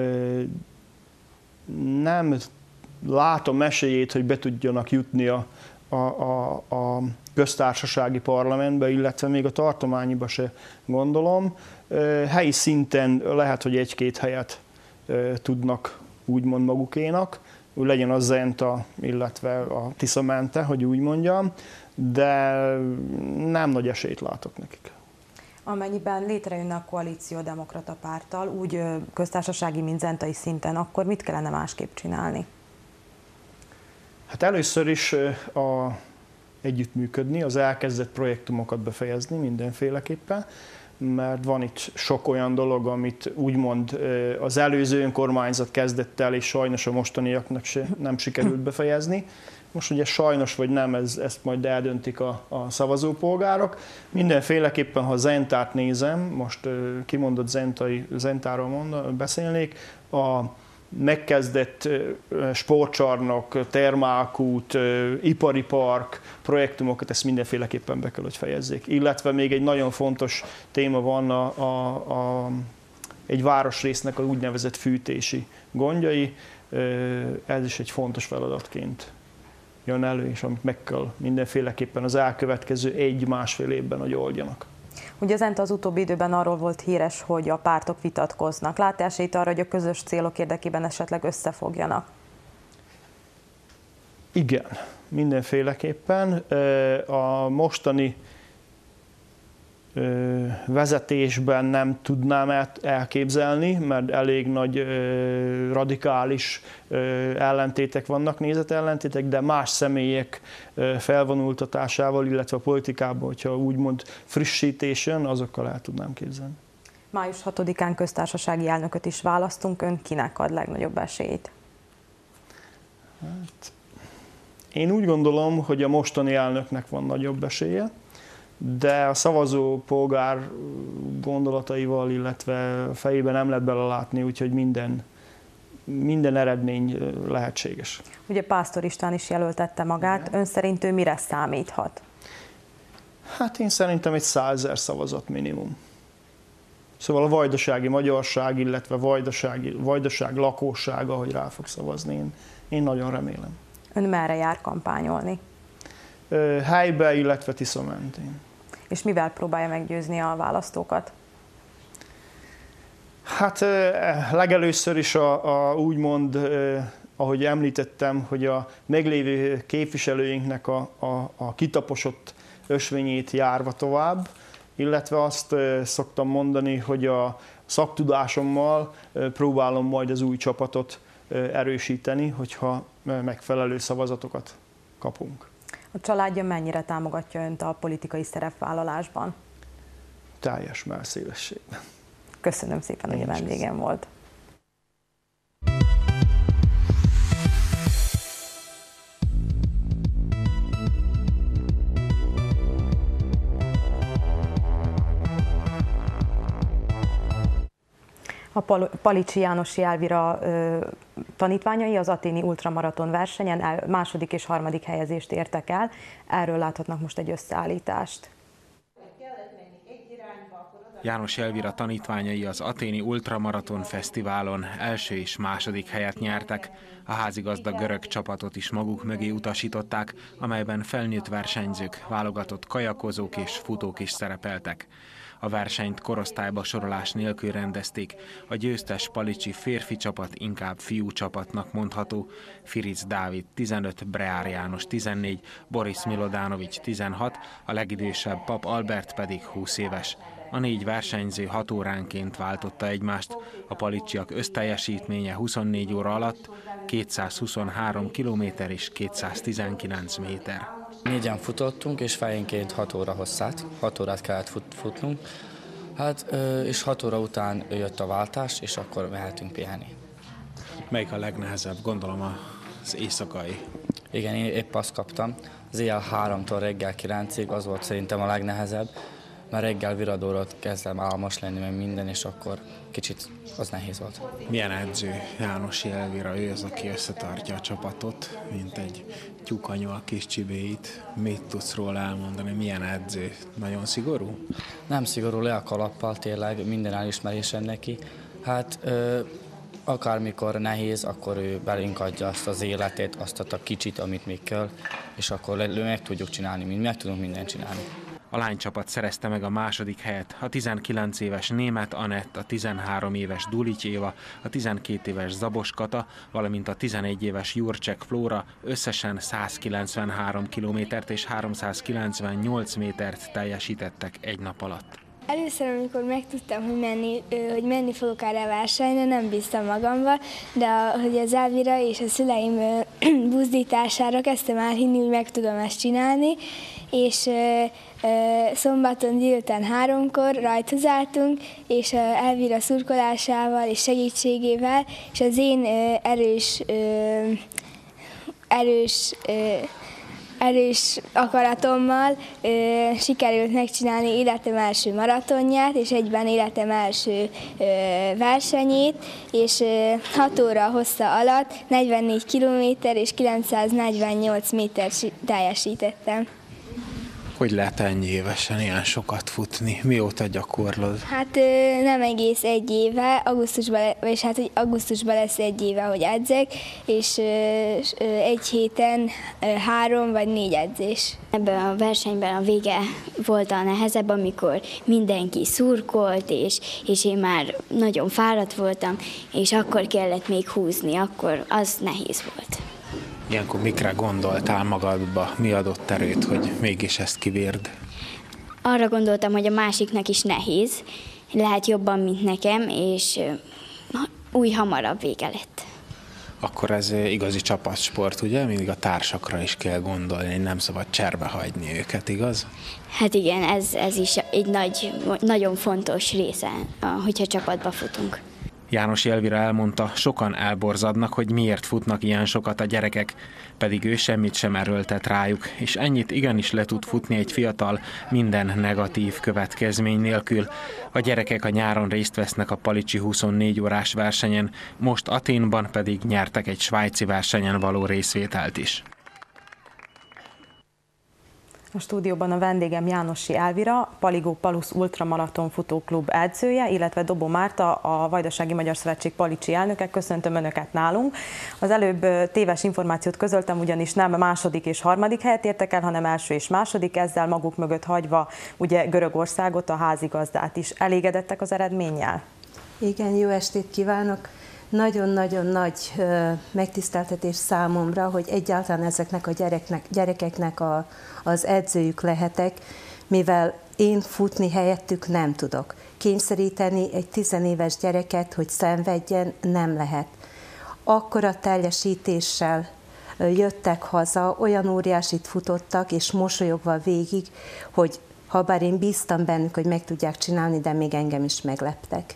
nem látom esélyét, hogy be tudjanak jutni a A, a, a köztársasági parlamentbe, illetve még a tartományiba se gondolom. Helyi szinten lehet, hogy egy-két helyet tudnak úgymond magukénak, hogy legyen a Zenta, illetve a Tisza-Mente, hogy úgy mondjam, de nem nagy esélyt látok nekik.
Amennyiben létrejönne a koalíció a Demokrata Párttal, úgy köztársasági, mint zentai szinten, akkor mit kellene másképp csinálni?
Hát először is a, együttműködni, az elkezdett projektumokat befejezni mindenféleképpen, mert van itt sok olyan dolog, amit úgymond az előző önkormányzat kezdett el, és sajnos a mostaniaknak se nem sikerült befejezni. Most ugye sajnos vagy nem, ez, ezt majd eldöntik a, a szavazópolgárok. Mindenféleképpen, ha Zentát nézem, most kimondott Zentai, Zentáról mond, beszélnék, a megkezdett sportcsarnok, termálkút, ipari park, projektumokat, ezt mindenféleképpen be kell, hogy fejezzék. Illetve még egy nagyon fontos téma van a, a, a, egy városrésznek a úgynevezett fűtési gondjai. Ez is egy fontos feladatként jön elő, és amit meg kell mindenféleképpen az elkövetkező egy-másfél évben, hogy oldjanak.
Ugye Zenta az utóbbi időben arról volt híres, hogy a pártok vitatkoznak. Lát esélyt arra, hogy a közös célok érdekében esetleg összefogjanak?
Igen, mindenféleképpen. A mostani vezetésben nem tudnám elképzelni, mert elég nagy radikális ellentétek vannak, nézetellentétek, de más személyek felvonultatásával, illetve a politikában, hogyha úgymond frissítésen, azokkal el tudnám képzelni.
május hatodikán köztársasági elnököt is választunk, ön kinek ad legnagyobb esélyt?
Hát, Én úgy gondolom, hogy a mostani elnöknek van nagyobb esélye, de a szavazó polgár gondolataival, illetve fejében nem lehet belelátni, úgyhogy minden, minden eredmény lehetséges.
Ugye Pásztor István is jelöltette magát, igen. Ön szerint ő mire számíthat?
Hát én szerintem egy százezer szavazat minimum. Szóval a vajdasági magyarság, illetve vajdasági, vajdaság lakossága, hogy rá fog szavazni, én, én nagyon remélem.
Ön merre jár kampányolni?
Helybe, illetve Tisza mentén.
És mivel próbálja meggyőzni a választókat?
Hát legelőször is a, a úgymond, ahogy említettem, hogy a meglévő képviselőinknek a, a, a kitaposott ösvényét járva tovább, illetve azt szoktam mondani, hogy a szaktudásommal próbálom majd az új csapatot erősíteni, hogyha megfelelő szavazatokat kapunk.
A családja mennyire támogatja önt a politikai szerepvállalásban?
Teljes mellszélességben.
Köszönöm szépen, hogy a vendégem volt. A Palicsi Jánosi Elvira ö, tanítványai az athéni ultramaraton versenyen el, második és harmadik helyezést értek el. Erről láthatnak most egy összeállítást.
Jánosi Elvira tanítványai az athéni ultramaraton fesztiválon első és második helyet nyertek. A házigazda görög csapatot is maguk mögé utasították, amelyben felnőtt versenyzők, válogatott kajakozók és futók is szerepeltek. A versenyt korosztályba sorolás nélkül rendezték, a győztes palicsi férfi csapat inkább fiú csapatnak mondható. Firic Dávid tizenöt, Breár János tizennégy, Boris Milodánovics tizenhat, a legidősebb Pap Albert pedig húsz éves. A négy versenyző hat óránként váltotta egymást, a palicsiak összteljesítménye huszonnégy óra alatt kétszázhuszonhárom kilométer és kétszáztizenkilenc méter.
Négyen futottunk, és fejenként hat óra hosszát, hat órát kellett fut, futnunk, hát, és hat óra után jött a váltás, és akkor mehetünk pihenni.
Melyik a legnehezebb, gondolom az éjszakai?
Igen, én épp azt kaptam, az éjjel háromtól reggel kilencig, az volt szerintem a legnehezebb, mert reggel viradóra kezdtem álmos lenni, meg minden, és akkor kicsit az nehéz volt.
Milyen edző Jánosi Elvira? Ő az, aki összetartja a csapatot, mint egy tyúkanyó a kis csibéit. Mit tudsz róla elmondani? Milyen edző? Nagyon szigorú?
Nem szigorú, le a kalappal tényleg, minden elismerésen neki. Hát ö, akármikor nehéz, akkor ő belénk adja azt az életét, azt a kicsit, amit még kell, és akkor meg tudjuk csinálni, mi meg tudunk mindent csinálni.
A lánycsapat szerezte meg a második helyet, a tizenkilenc éves Németh Anett, a tizenhárom éves Dulics Éva, a tizenkét éves Zabos Kata, valamint a tizenegy éves Jurcsek Flóra összesen százkilencvenhárom kilométert és háromszázkilencvennyolc métert teljesítettek egy nap alatt.
Először, amikor megtudtam, hogy menni, hogy menni fogok erre a versenyre, nem bíztam magamban, de hogy az Elvira és a szüleim buzdítására kezdtem elhinni, hogy meg tudom ezt csinálni, és szombaton délután háromkor rajthoz álltunk, és Elvira szurkolásával és segítségével, és az én erős, erős erős akaratommal ö, sikerült megcsinálni életem első maratonját, és egyben életem első ö, versenyét, és ö, hat óra hossza alatt negyvennégy kilométer és kilencszáznegyvennyolc méter teljesítettem.
Hogy lehet ennyi évesen ilyen sokat futni? Mióta gyakorlod?
Hát nem egész egy éve, augusztusban, és hát hogy augusztusban lesz egy éve, hogy edzek, és egy héten három vagy négy edzés.
Ebben a versenyben a vége volt a nehezebb, amikor mindenki szurkolt, és, és én már nagyon fáradt voltam, és akkor kellett még húzni, akkor az nehéz volt.
Ilyenkor mikre gondoltál magadba? Mi adott erőt, hogy mégis ezt kibírd?
Arra gondoltam, hogy a másiknak is nehéz, lehet jobban, mint nekem, és új hamarabb vége lett.
Akkor ez igazi csapatsport, ugye? Mindig a társakra is kell gondolni, nem szabad cserbe hagyni őket, igaz?
Hát igen, ez, ez is egy nagy, nagyon fontos része, hogyha csapatba futunk.
Jánosi Elvira elmondta, sokan elborzadnak, hogy miért futnak ilyen sokat a gyerekek, pedig ő semmit sem erőltet rájuk, és ennyit igenis le tud futni egy fiatal minden negatív következmény nélkül. A gyerekek a nyáron részt vesznek a palicsi huszonnégy órás versenyen, most Athénban pedig nyertek egy svájci versenyen való részvételt is.
A stúdióban a vendégem Jánosi Elvira, Paligó Palusz Ultramaraton Futóklub edzője, illetve Dobó Márta, a Vajdasági Magyar Szövetség palicsi elnöke. Köszöntöm Önöket nálunk. Az előbb téves információt közöltem, ugyanis nem második és harmadik helyet értek el, hanem első és második, ezzel maguk mögött hagyva ugye Görögországot, a házigazdát is. Elégedettek az eredménnyel?
Igen, jó estét kívánok! Nagyon-nagyon nagy megtiszteltetés számomra, hogy egyáltalán ezeknek a gyereknek, gyerekeknek a, az edzőjük lehetek, mivel én futni helyettük nem tudok. Kényszeríteni egy tizenéves gyereket, hogy szenvedjen, nem lehet. Akkora teljesítéssel jöttek haza, olyan óriásit futottak, és mosolyogva végig, hogy habár én bíztam bennük, hogy meg tudják csinálni, de még engem is megleptek.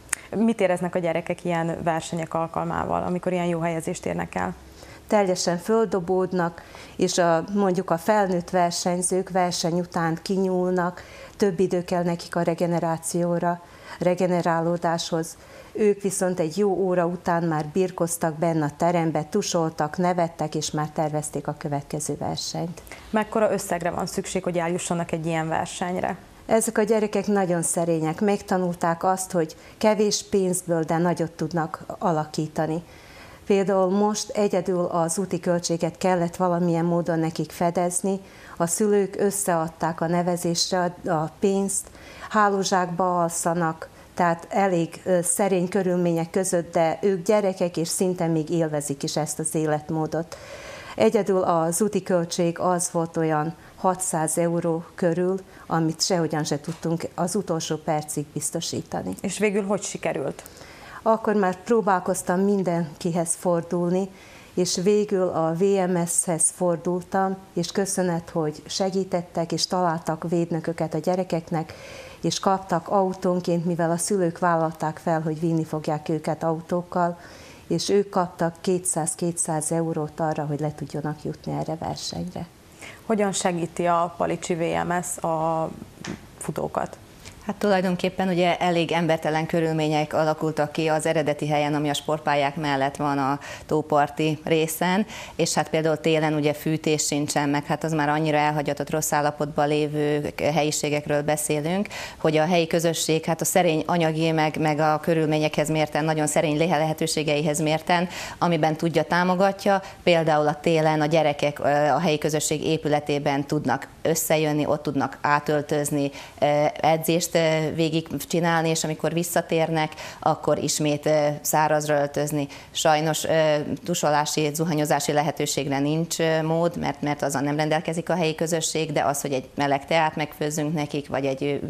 Mit éreznek a gyerekek ilyen versenyek alkalmával, amikor ilyen jó helyezést érnek el?
Teljesen földobódnak, és a, mondjuk a felnőtt versenyzők verseny után kinyúlnak, több idő kell nekik a regenerációra, regenerálódáshoz. Ők viszont egy jó óra után már birkoztak benne a terembe, tusoltak, nevettek, és már tervezték a következő versenyt.
Mekkora összegre van szükség, hogy eljussanak egy ilyen versenyre?
Ezek a gyerekek nagyon szerények, megtanulták azt, hogy kevés pénzből, de nagyot tudnak alakítani. Például most egyedül az úti költséget kellett valamilyen módon nekik fedezni, a szülők összeadták a nevezésre a pénzt, hálózsákba alszanak, tehát elég szerény körülmények között, de ők gyerekek, és szinte még élvezik is ezt az életmódot. Egyedül az úti költség az volt olyan hatszáz euró körül, amit sehogyan se tudtunk az utolsó percig biztosítani.
És végül hogy sikerült?
Akkor már próbálkoztam mindenkihez fordulni, és végül a vé em es-hez fordultam, és köszönet, hogy segítettek, és találtak védnököket a gyerekeknek, és kaptak autónként, mivel a szülők vállalták fel, hogy vinni fogják őket autókkal, és ők kaptak kétszáz-kétszáz eurót arra, hogy le tudjanak jutni erre versenyre.
Hogyan segíti a palicsi vé em es a futókat?
Hát tulajdonképpen ugye elég embertelen körülmények alakultak ki az eredeti helyen, ami a sportpályák mellett van a tóparti részen, és hát például télen ugye fűtés sincsen, meg hát az már annyira elhagyatott, rossz állapotban lévő helyiségekről beszélünk, hogy a helyi közösség hát a szerény anyagi, meg, meg a körülményekhez mérten, nagyon szerény lehetőségeihez mérten, amiben tudja, támogatja. Például a télen a gyerekek a helyi közösség épületében tudnak összejönni, ott tudnak átöltözni, edzést végig csinálni, és amikor visszatérnek, akkor ismét szárazra öltözni. Sajnos tusolási, zuhanyozási lehetőségre nincs mód, mert, mert azon nem rendelkezik a helyi közösség, de az, hogy egy meleg teát megfőzzünk nekik, vagy egy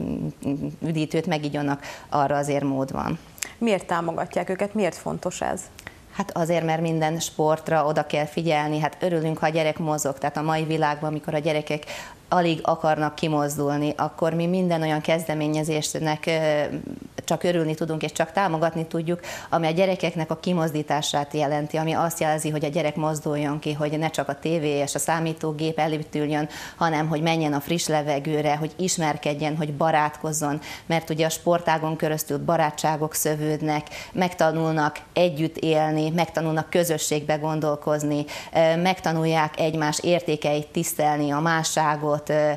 üdítőt megigyonak, arra azért mód van.
Miért támogatják őket? Miért fontos ez?
Hát azért, mert minden sportra oda kell figyelni, hát örülünk, ha a gyerek mozog, tehát a mai világban, amikor a gyerekek alig akarnak kimozdulni, akkor mi minden olyan kezdeményezésnek csak örülni tudunk, és csak támogatni tudjuk, ami a gyerekeknek a kimozdítását jelenti, ami azt jelzi, hogy a gyerek mozduljon ki, hogy ne csak a tévé és a számítógép előtt üljön, hanem hogy menjen a friss levegőre, hogy ismerkedjen, hogy barátkozzon, mert ugye a sportágon keresztül barátságok szövődnek, megtanulnak együtt élni, megtanulnak közösségbe gondolkozni, megtanulják egymás értékeit tisztelni, a másságot,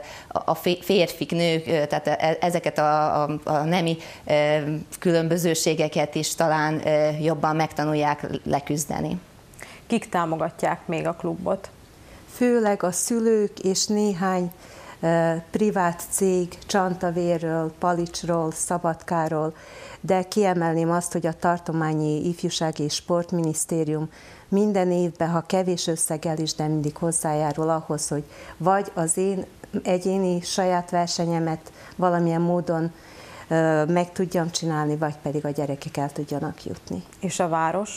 a férfik, nők, tehát ezeket a, a, a nemi különbözőségeket is talán jobban megtanulják leküzdeni.
Kik támogatják még a klubot?
Főleg a szülők és néhány privát cég Csantavérről, Palicsról, Szabadkáról, de kiemelném azt, hogy a Tartományi Ifjúsági és Sportminisztérium minden évben, ha kevés összeggel is, de mindig hozzájárul ahhoz, hogy vagy az én egyéni saját versenyemet valamilyen módon ö, meg tudjam csinálni, vagy pedig a gyerekek el tudjanak jutni.
És a város?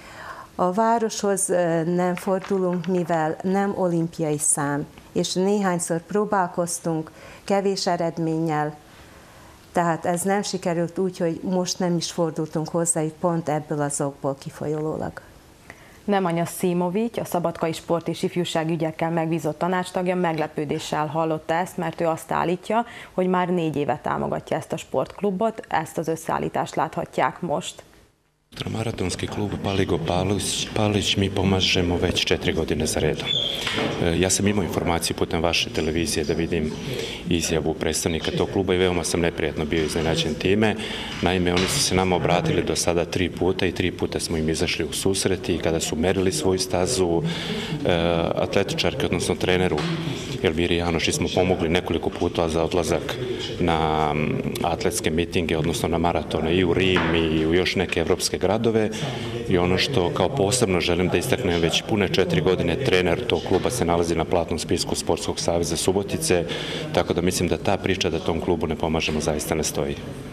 A városhoz nem fordulunk, mivel nem olimpiai szám, és néhányszor próbálkoztunk kevés eredménnyel, Tehát ez nem sikerült úgy, hogy most nem is fordultunk hozzájuk pont ebből az okból kifolyólag.
Nemanja Szimovics, a Szabadkai Sport és Ifjúság ügyekkel megbízott tanácstagja meglepődéssel hallotta ezt, mert ő azt állítja, hogy már négy éve támogatja ezt a sportklubot, ezt az összeállítást láthatják most.
Ultramaratonski klub Paligo Palić mi pomažemo već četiri godine za redom. Ja sam imao informaciju putem vaše televizije da vidim izjavu predstavnika tog kluba i veoma sam neprijatno bio iznenađen time. Naime, oni su se nama obratili do sada tri puta i tri puta smo im izašli u susret i kada su merili svoju stazu atletičarke, odnosno treneru Elviri Janoši smo pomogli nekoliko puta za odlazak na atletske mitinge, odnosno na maratone i u Rim i u još neke evropske gradove i ono što kao posebno želim da istaknem, već pune četiri godine trener tog kluba se nalazi na platnom spisku Sportskog saveza Subotice, tako da mislim da ta priča da tom klubu ne pomažemo zaista ne stoji.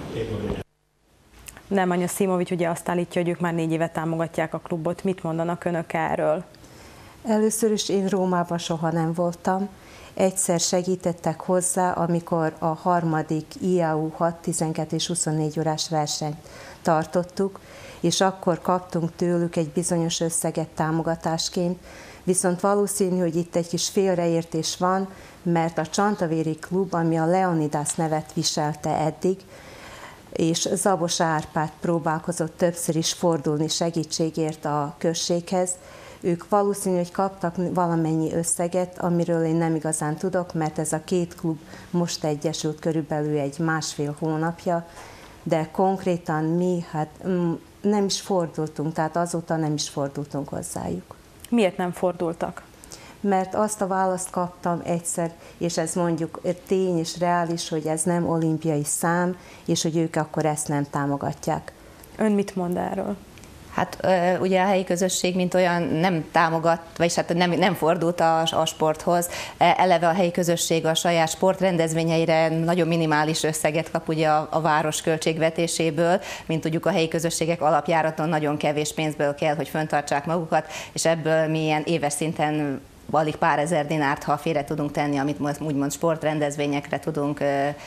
Nemanja Szimovics ugye azt állítja, hogy ők már négy éve támogatják a klubot. Mit mondanak önök erről?
Először is én Rómában soha nem voltam. Egyszer segítettek hozzá, amikor a harmadik I A U hat, tizenkettő és huszonnégy órás versenyt tartottuk, és akkor kaptunk tőlük egy bizonyos összeget támogatásként, viszont valószínű, hogy itt egy kis félreértés van, mert a Csantavéri klub, ami a Leonidas nevet viselte eddig, és Zabos Árpád próbálkozott többször is fordulni segítségért a községhez. Ők valószínű, hogy kaptak valamennyi összeget, amiről én nem igazán tudok, mert ez a két klub most egyesült körülbelül egy másfél hónapja, de konkrétan mi hát nem is fordultunk, tehát azóta nem is fordultunk hozzájuk.
Miért nem fordultak?
Mert azt a választ kaptam egyszer, és ez mondjuk tény és reális, hogy ez nem olimpiai szám, és hogy ők akkor ezt nem támogatják.
Ön mit mond erről?
Hát ugye a helyi közösség, mint olyan nem támogat, vagyis hát nem, nem fordult a, a sporthoz. Eleve a helyi közösség a saját sportrendezvényeire nagyon minimális összeget kap ugye a, a város költségvetéséből, mint tudjuk a helyi közösségek alapjáraton nagyon kevés pénzből kell, hogy fenntartsák magukat, és ebből mi ilyen éves szinten alig pár ezer dinárt, ha félre tudunk tenni, amit úgymond sportrendezvényekre tudunk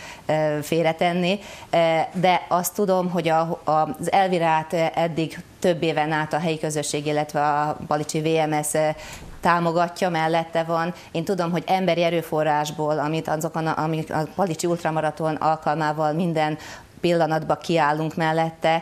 félretenni. De azt tudom, hogy a, az Elvirát eddig több éven át a helyi közösség, illetve a Palicsi vé em es támogatja, mellette van. Én tudom, hogy emberi erőforrásból, amit azokon, amik a Palicsi ultramaraton alkalmával minden pillanatban kiállunk mellette,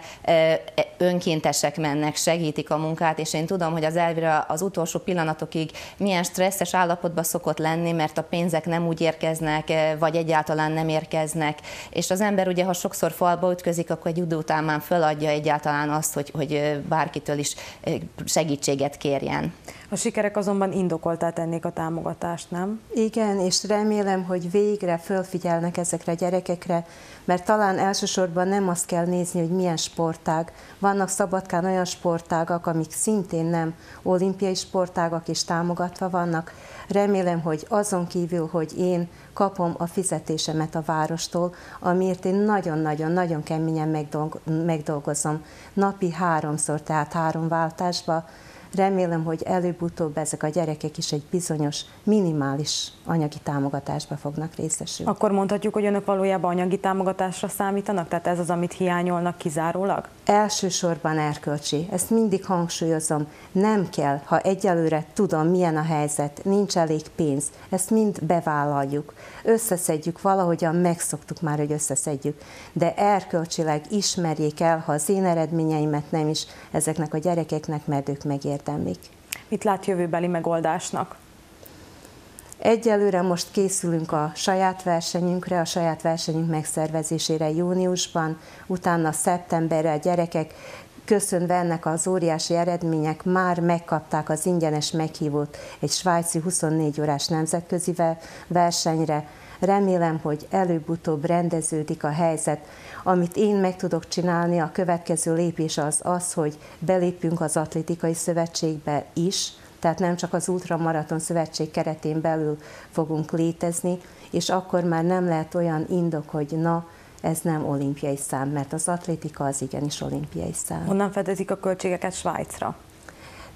önkéntesek mennek, segítik a munkát, és én tudom, hogy az Elvira az utolsó pillanatokig milyen stresszes állapotban szokott lenni, mert a pénzek nem úgy érkeznek, vagy egyáltalán nem érkeznek, és az ember ugye, ha sokszor falba ütközik, akkor egy idő után már föladja egyáltalán azt, hogy, hogy bárkitől is segítséget kérjen.
A sikerek azonban indokoltá tennék a támogatást, nem?
Igen, és remélem, hogy végre fölfigyelnek ezekre a gyerekekre, mert talán elsősorban nem azt kell nézni, hogy milyen sportág. Vannak Szabadkán olyan sportágak, amik szintén nem olimpiai sportágak és támogatva vannak. Remélem, hogy azon kívül, hogy én kapom a fizetésemet a várostól, amiért én nagyon-nagyon-nagyon keményen megdolgozom napi háromszor, tehát három váltásba. Remélem, hogy előbb-utóbb ezek a gyerekek is egy bizonyos, minimális anyagi támogatásba fognak részesülni.
Akkor mondhatjuk, hogy önök valójában anyagi támogatásra számítanak? Tehát ez az, amit hiányolnak kizárólag?
Elsősorban erkölcsi. Ezt mindig hangsúlyozom. Nem kell, ha egyelőre tudom, milyen a helyzet, nincs elég pénz. Ezt mind bevállaljuk. Összeszedjük, valahogyan megszoktuk már, hogy összeszedjük. De erkölcsileg ismerjék el, ha az én eredményeimet nem is ezeknek a gyerekeknek, mert ők megérdemlik.
Mit lát jövőbeli megoldásnak?
Egyelőre most készülünk a saját versenyünkre, a saját versenyünk megszervezésére júniusban, utána szeptemberre a gyerekek köszönve ennek az óriási eredmények már megkapták az ingyenes meghívót egy svájci huszonnégy órás nemzetközi versenyre. Remélem, hogy előbb-utóbb rendeződik a helyzet. Amit én meg tudok csinálni, a következő lépés az az, hogy belépünk az atlétikai szövetségbe is, tehát nem csak az Ultramaraton Szövetség keretén belül fogunk létezni, és akkor már nem lehet olyan indok, hogy na, ez nem olimpiai szám, mert az atlétika az igenis olimpiai szám.
Honnan fedezik a költségeket Svájcra?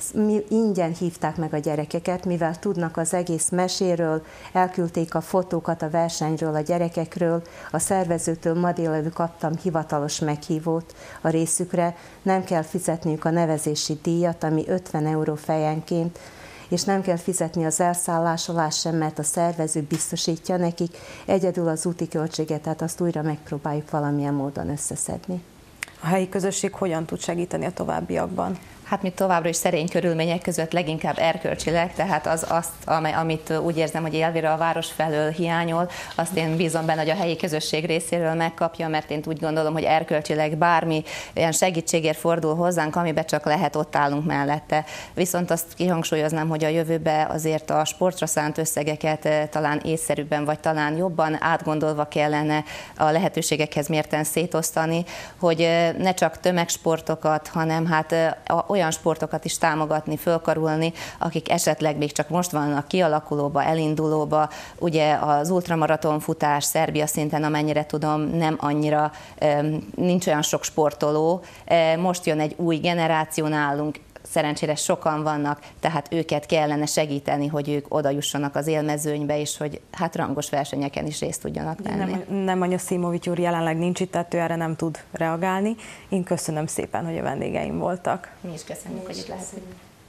Mi ingyen hívták meg a gyerekeket, mivel tudnak az egész meséről, elküldték a fotókat a versenyről, a gyerekekről, a szervezőtől ma délelőtt kaptam hivatalos meghívót a részükre, nem kell fizetniük a nevezési díjat, ami ötven euró fejenként, és nem kell fizetni az elszállásolás sem, mert a szervező biztosítja nekik, egyedül az úti költséget, tehát azt újra megpróbáljuk valamilyen módon összeszedni.
A helyi közösség hogyan tud segíteni a továbbiakban?
Hát mi továbbra is szerény körülmények között, leginkább erkölcsileg, tehát az, azt, amit úgy érzem, hogy Elvira a város felől hiányol, azt én bízom benne, hogy a helyi közösség részéről megkapja, mert én úgy gondolom, hogy erkölcsileg bármi olyan segítségért fordul hozzánk, amiben csak lehet, ott állunk mellette. Viszont azt kihangsúlyoznám, hogy a jövőben azért a sportra szánt összegeket talán észszerűbben, vagy talán jobban átgondolva kellene a lehetőségekhez mérten szétosztani, hogy ne csak tömegsportokat, hanem hát olyan olyan sportokat is támogatni, fölkarulni, akik esetleg még csak most vannak kialakulóba, elindulóba. Ugye az ultramaraton futás Szerbia szinten, amennyire tudom, nem annyira, nincs olyan sok sportoló. Most jön egy új generáció nálunk, szerencsére sokan vannak, tehát őket kellene segíteni, hogy ők oda jussanak az élmezőnybe, és hogy hát rangos versenyeken is részt tudjanak venni.
Nem, nem Anya Szimovics úr jelenleg nincs itt, tehát ő erre nem tud reagálni. Én köszönöm szépen, hogy a vendégeim voltak.
Mi is köszönjük, hogy itt lehetünk.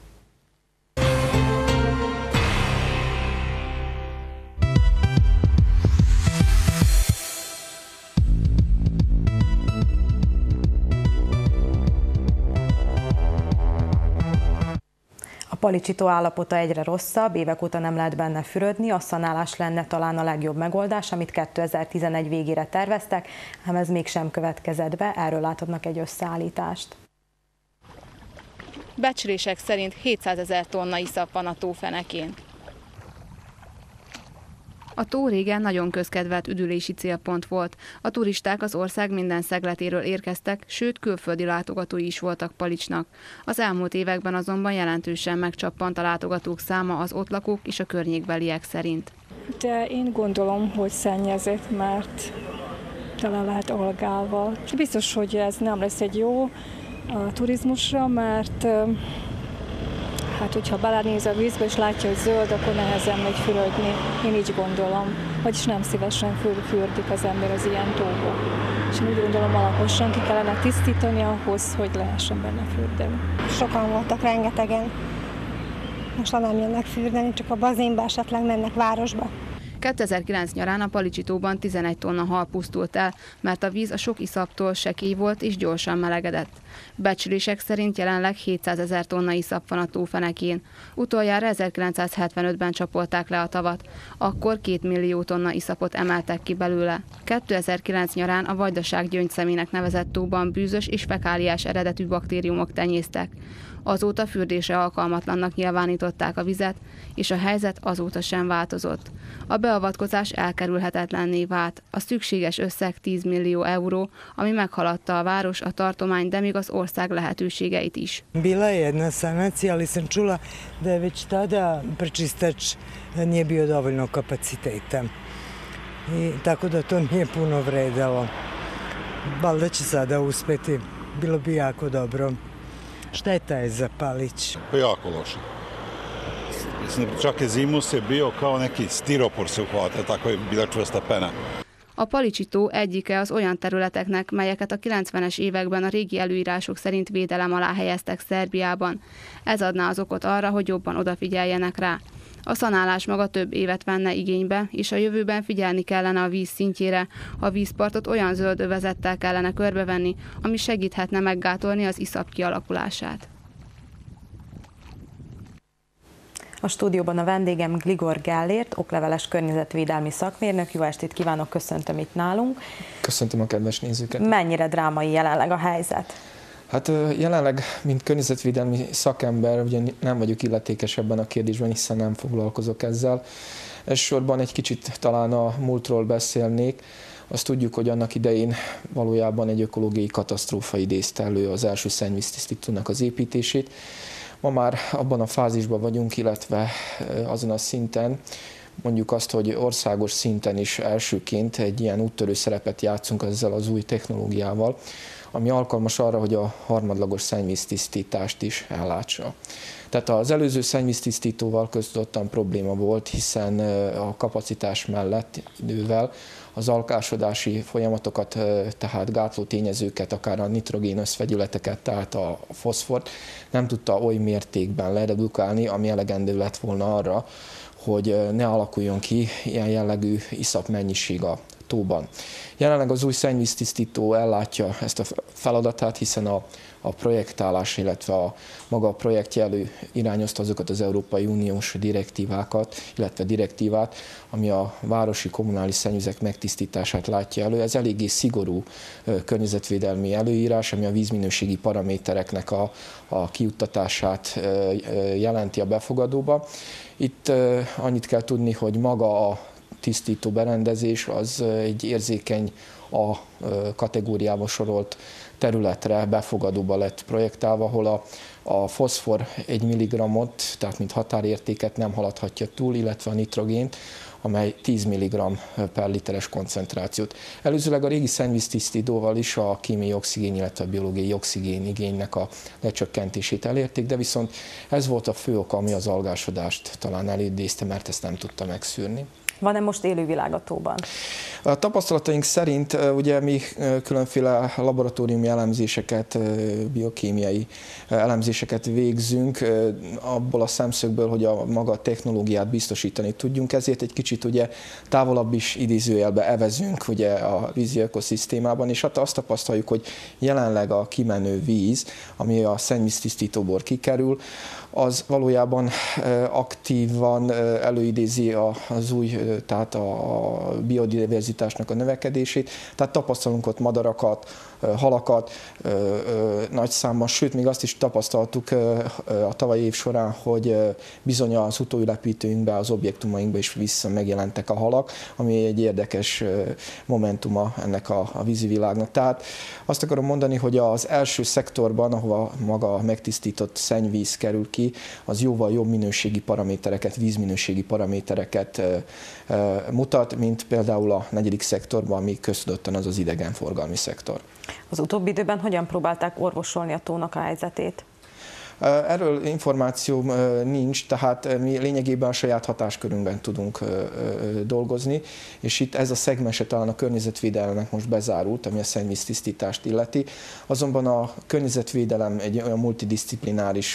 A Palicsitó állapota egyre rosszabb, évek óta nem lehet benne fürödni, a szanálás lenne talán a legjobb megoldás, amit kétezer-tizenegy végére terveztek, ám ez mégsem következett be, erről láthatnak egy összeállítást.
Becslések szerint hétszázezer tonna iszap van a tó fenekén. A tó régen nagyon közkedvelt üdülési célpont volt. A turisták az ország minden szegletéről érkeztek, sőt külföldi látogatói is voltak Palicsnak. Az elmúlt években azonban jelentősen megcsappant a látogatók száma az ott lakók és a környékbeliek szerint.
De én gondolom, hogy szennyezett, mert tele lehet algával. És biztos, hogy ez nem lesz egy jó a turizmusra, mert hát, hogyha belenéz a vízbe és látja, hogy zöld, akkor nehezen megy fürödni. Én így gondolom. Vagyis nem szívesen fürdik az ember az ilyen tóba. És én úgy gondolom, alaposan ki kellene tisztítani ahhoz, hogy lehessen benne fürdeni.
Sokan voltak, rengetegen. Most nem jönnek fürdeni, csak a bazénba esetleg mennek városba.
kétezer-kilenc nyarán a Palicsitóban tizenegy tonna hal pusztult el, mert a víz a sok iszaptól sekély volt és gyorsan melegedett. Becslések szerint jelenleg hétszázezer tonna iszap van a tó fenekén. Utoljára ezerkilencszázhetvenötben csapolták le a tavat. Akkor két millió tonna iszapot emeltek ki belőle. kétezer-kilenc nyarán a Vajdaság gyöngyszemének nevezett tóban bűzös és fekáliás eredetű baktériumok tenyésztek. Azóta fürdésre alkalmatlannak nyilvánították a vizet, és a helyzet azóta sem változott. A beavatkozás elkerülhetetlenné vált. A szükséges összeg tíz millió euró, ami meghaladta a város, a tartomány, de még az ország lehetőségeit is.
Bila je jedna sanacija, ali sam čula da je već tada prečistač nije bio dovoljno kapaciteta. I tako da to nije puno vredelo. Valjda će sada uspeti. Bilo bi jako dobro. Šteta je za Palić.
Jako loše. Čak i zimus je bio kao neki stiropor se uhvata, tako je bila čvrsta pena.
A Palicsitó egyike az olyan területeknek, melyeket a kilencvenes években a régi előírások szerint védelem alá helyeztek Szerbiában. Ez adná az okot arra, hogy jobban odafigyeljenek rá. A szanálás maga több évet venne igénybe, és a jövőben figyelni kellene a víz szintjére. A vízpartot olyan zöld övezettel kellene körbevenni, ami segíthetne meggátolni az iszap kialakulását.
A stúdióban a vendégem Gligor Gellért, okleveles környezetvédelmi szakmérnök. Jó estét kívánok, köszöntöm itt nálunk.
Köszöntöm a kedves nézőket.
Mennyire drámai jelenleg a helyzet?
Hát jelenleg, mint környezetvédelmi szakember, ugye nem vagyok illetékes ebben a kérdésben, hiszen nem foglalkozok ezzel. Elsősorban egy kicsit talán a múltról beszélnék. Azt tudjuk, hogy annak idején valójában egy ökológiai katasztrófa idézte elő az első szennyvíztisztítónak az építését. Ma már abban a fázisban vagyunk, illetve azon a szinten, mondjuk azt, hogy országos szinten is elsőként egy ilyen úttörő szerepet játszunk ezzel az új technológiával, ami alkalmas arra, hogy a harmadlagos szennyvíztisztítást is ellátsa. Tehát az előző szennyvíztisztítóval köztudottan probléma volt, hiszen a kapacitás mellett idővel az alkásodási folyamatokat, tehát gátló tényezőket, akár a nitrogén összvegyületeket, tehát a foszfort nem tudta oly mértékben leredukálni, ami elegendő lett volna arra, hogy ne alakuljon ki ilyen jellegű iszap mennyiség a tóban. Jelenleg az új szennyvíztisztító ellátja ezt a feladatát, hiszen a, a projektálás, illetve a maga a projektje elő irányozta azokat az Európai Uniós direktívákat, illetve direktívát, ami a városi kommunális szennyvizek megtisztítását látja elő. Ez eléggé szigorú környezetvédelmi előírás, ami a vízminőségi paramétereknek a, a kijuttatását jelenti a befogadóba. Itt annyit kell tudni, hogy maga a tisztító berendezés az egy érzékeny A kategóriába sorolt területre, befogadóba lett projektálva, ahol a, a foszfor egy milligrammot, tehát mint határértéket nem haladhatja túl, illetve a nitrogént, amely tíz milligramm per literes koncentrációt. Előzőleg a régi szennyvíztisztítóval is a kémiai oxigén, illetve a biológiai oxigén igénynek a lecsökkentését elérték, de viszont ez volt a fő oka, ami az algásodást talán elidézte, mert ezt nem tudta megszűrni.
Van-e most élővilág a tóban?
A tapasztalataink szerint ugye mi különféle laboratóriumi elemzéseket, biokémiai elemzéseket végzünk abból a szemszögből, hogy a maga technológiát biztosítani tudjunk, ezért egy kicsit ugye távolabb is idézőjelbe evezünk ugye a vízi ökoszisztémában, és hát azt tapasztaljuk, hogy jelenleg a kimenő víz, ami a szennyvíztisztítóból kikerül, az valójában aktívan előidézi az új, tehát a biodiverzitásnak a növekedését, tehát tapasztalunk ott madarakat, halakat nagy számban, sőt, még azt is tapasztaltuk a tavalyi év során, hogy bizony az utóülepítőinkben, az objektumainkban is vissza megjelentek a halak, ami egy érdekes momentuma ennek a, a vízi világnak. Tehát azt akarom mondani, hogy az első szektorban, ahova maga a megtisztított szennyvíz kerül ki, az jóval jobb minőségi paramétereket, vízminőségi paramétereket mutat, mint például a negyedik szektorban, ami köztudottan az az idegenforgalmi szektor.
Az utóbbi időben hogyan próbálták orvosolni a tónak a helyzetét?
Erről információm nincs, tehát mi lényegében a saját hatáskörünkben tudunk dolgozni, és itt ez a szegmense talán a környezetvédelemnek most bezárult, ami a szennyvíztisztítást illeti. Azonban a környezetvédelem egy olyan multidisziplináris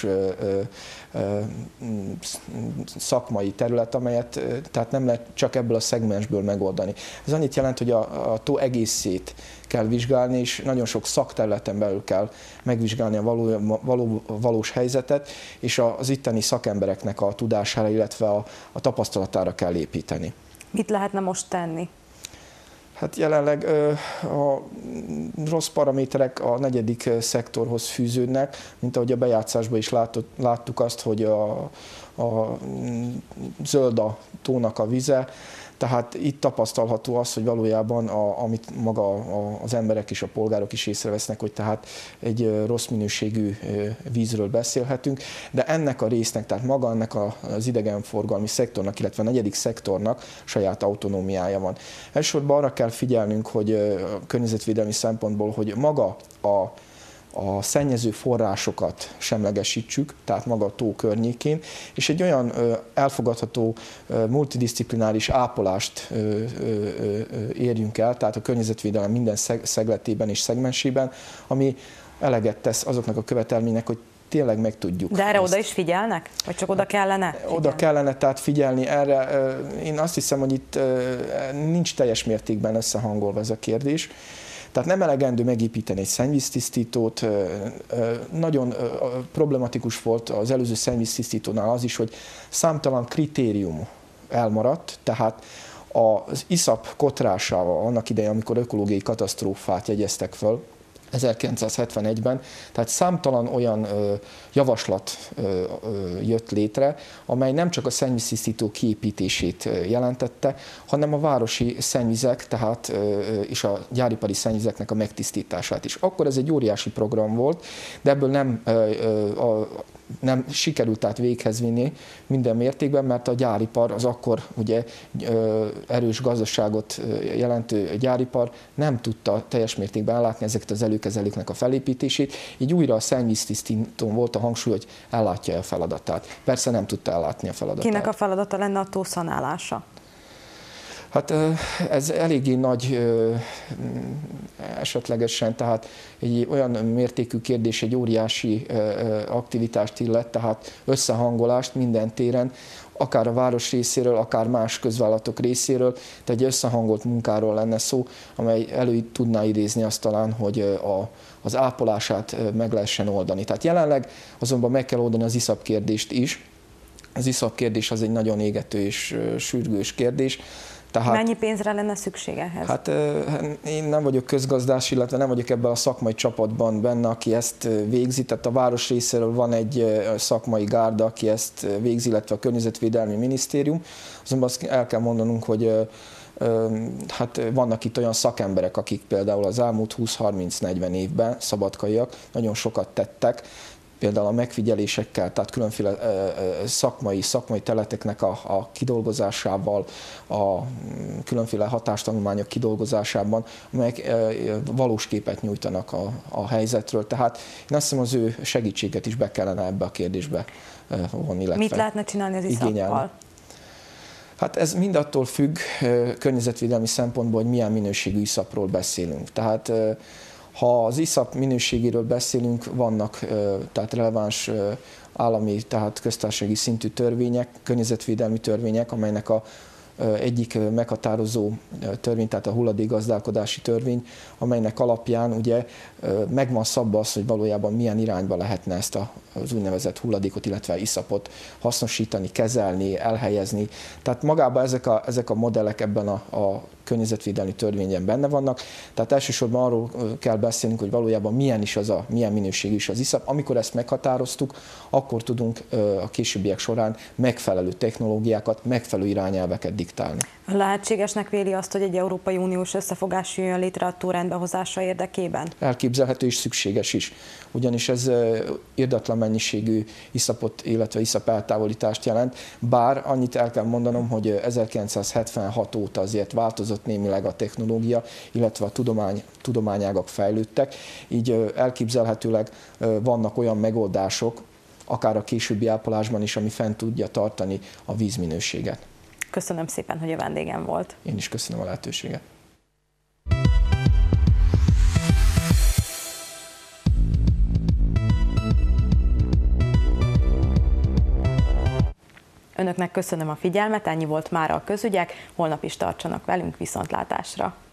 szakmai terület, amelyet tehát nem lehet csak ebből a szegmensből megoldani. Ez annyit jelent, hogy a, a tó egészét kell vizsgálni, és nagyon sok szakterületen belül kell megvizsgálni a való, való, valós helyzetet, és az itteni szakembereknek a tudására, illetve a, a tapasztalatára kell építeni.
Mit lehetne most tenni?
Hát jelenleg a rossz paraméterek a negyedik szektorhoz fűződnek, mint ahogy a bejátszásban is látott, láttuk azt, hogy a, a zöld a tónak a vize, tehát itt tapasztalható az, hogy valójában, a, amit maga a, az emberek és a polgárok is észrevesznek, hogy tehát egy rossz minőségű vízről beszélhetünk, de ennek a résznek, tehát maga ennek az idegenforgalmi szektornak, illetve a negyedik szektornak saját autonómiája van. Elsősorban arra kell figyelnünk, hogy a környezetvédelmi szempontból, hogy maga a a szennyező forrásokat semlegesítsük, tehát maga a tó környékén, és egy olyan elfogadható multidisziplináris ápolást érjünk el, tehát a környezetvédelem minden szegletében és szegmensében, ami eleget tesz azoknak a követelménynek, hogy tényleg meg tudjuk.
De erre ezt. Oda is figyelnek? Vagy csak oda kellene?
Oda figyelni? kellene tehát figyelni erre. Én azt hiszem, hogy itt nincs teljes mértékben összehangolva ez a kérdés. Tehát nem elegendő megépíteni egy szennyvíztisztítót. Nagyon problematikus volt az előző szennyvíztisztítónál az is, hogy számtalan kritérium elmaradt, tehát az iszap kotrásával annak idején, amikor ökológiai katasztrófát jegyeztek föl, ezerkilencszázhetvenegyben, tehát számtalan olyan ö, javaslat ö, ö, jött létre, amely nem csak a szennyvíztisztító kiépítését jelentette, hanem a városi szennyvizek, tehát ö, és a gyáripari szennyvizeknek a megtisztítását is. Akkor ez egy óriási program volt, de ebből nem ö, ö, a, nem sikerült át véghez vinni minden mértékben, mert a gyáripar, az akkor ugye erős gazdaságot jelentő gyáripar nem tudta teljes mértékben ellátni ezeket az előkezelőknek a felépítését, így újra a szennyvíztisztítón volt a hangsúly, hogy ellátja a feladatát. Persze nem tudta ellátni a feladatát.
Kinek a feladata lenne a tó szanálása?
Hát ez eléggé nagy esetlegesen, tehát egy olyan mértékű kérdés, egy óriási aktivitást illet, tehát összehangolást minden téren, akár a város részéről, akár más közvállalatok részéről, tehát egy összehangolt munkáról lenne szó, amely elő tudná idézni azt talán, hogy a, az ápolását meg lehessen oldani. Tehát jelenleg azonban meg kell oldani az iszap kérdést is. Az iszap kérdés az egy nagyon égető és sürgős kérdés. Tehát,
mennyi pénzre lenne szükség ehhez?
Hát én nem vagyok közgazdás, illetve nem vagyok ebben a szakmai csapatban benne, aki ezt végzi. Tehát a város részéről van egy szakmai gárda, aki ezt végzi, illetve a Környezetvédelmi Minisztérium. Azonban azt el kell mondanunk, hogy hát vannak itt olyan szakemberek, akik például az elmúlt húsz-harminc-negyven évben, szabadkaiak, nagyon sokat tettek, például a megfigyelésekkel, tehát különféle szakmai, szakmai területeknek a, a kidolgozásával, a különféle hatástanulmányok kidolgozásában, amelyek valós képet nyújtanak a, a helyzetről. Tehát én azt hiszem, az ő segítséget is be kellene ebbe a kérdésbe vonni.
Mit lehetne csinálni az iszappal?
Hát ez mind attól függ környezetvédelmi szempontból, hogy milyen minőségű iszapról beszélünk. Tehát ha az iszap minőségéről beszélünk, vannak tehát releváns állami, tehát köztársasági szintű törvények, környezetvédelmi törvények, amelynek a egyik meghatározó törvény, tehát a hulladékgazdálkodási törvény, amelynek alapján ugye meg van szabva az, hogy valójában milyen irányba lehetne ezt az úgynevezett hulladékot, illetve iszapot hasznosítani, kezelni, elhelyezni. Tehát magában ezek a, ezek a modellek ebben a, a környezetvédelmi törvényen benne vannak. Tehát elsősorban arról kell beszélnünk, hogy valójában milyen is az a, milyen minőségű is az iszap. Amikor ezt meghatároztuk, akkor tudunk a későbbiek során megfelelő technológiákat, megfelelő irányelveket diktálni.
Lehetségesnek véli azt, hogy egy Európai Uniós összefogás jön létre a tó rendbehozása érdekében?
Elképzelhető és szükséges is. Ugyanis ez irdatlan mennyiségű iszapot, illetve iszap eltávolítást jelent. Bár annyit el kell mondanom, hogy ezerkilencszázhetvenhat óta azért változott némileg a technológia, illetve a tudomány, tudományágak fejlődtek. Így elképzelhetőleg vannak olyan megoldások, akár a későbbi ápolásban is, ami fent tudja tartani a vízminőséget.
Köszönöm szépen, hogy a vendégem volt.
Én is köszönöm a lehetőséget.
Önöknek köszönöm a figyelmet, ennyi volt mára a közügyek, holnap is tartsanak velünk, viszontlátásra!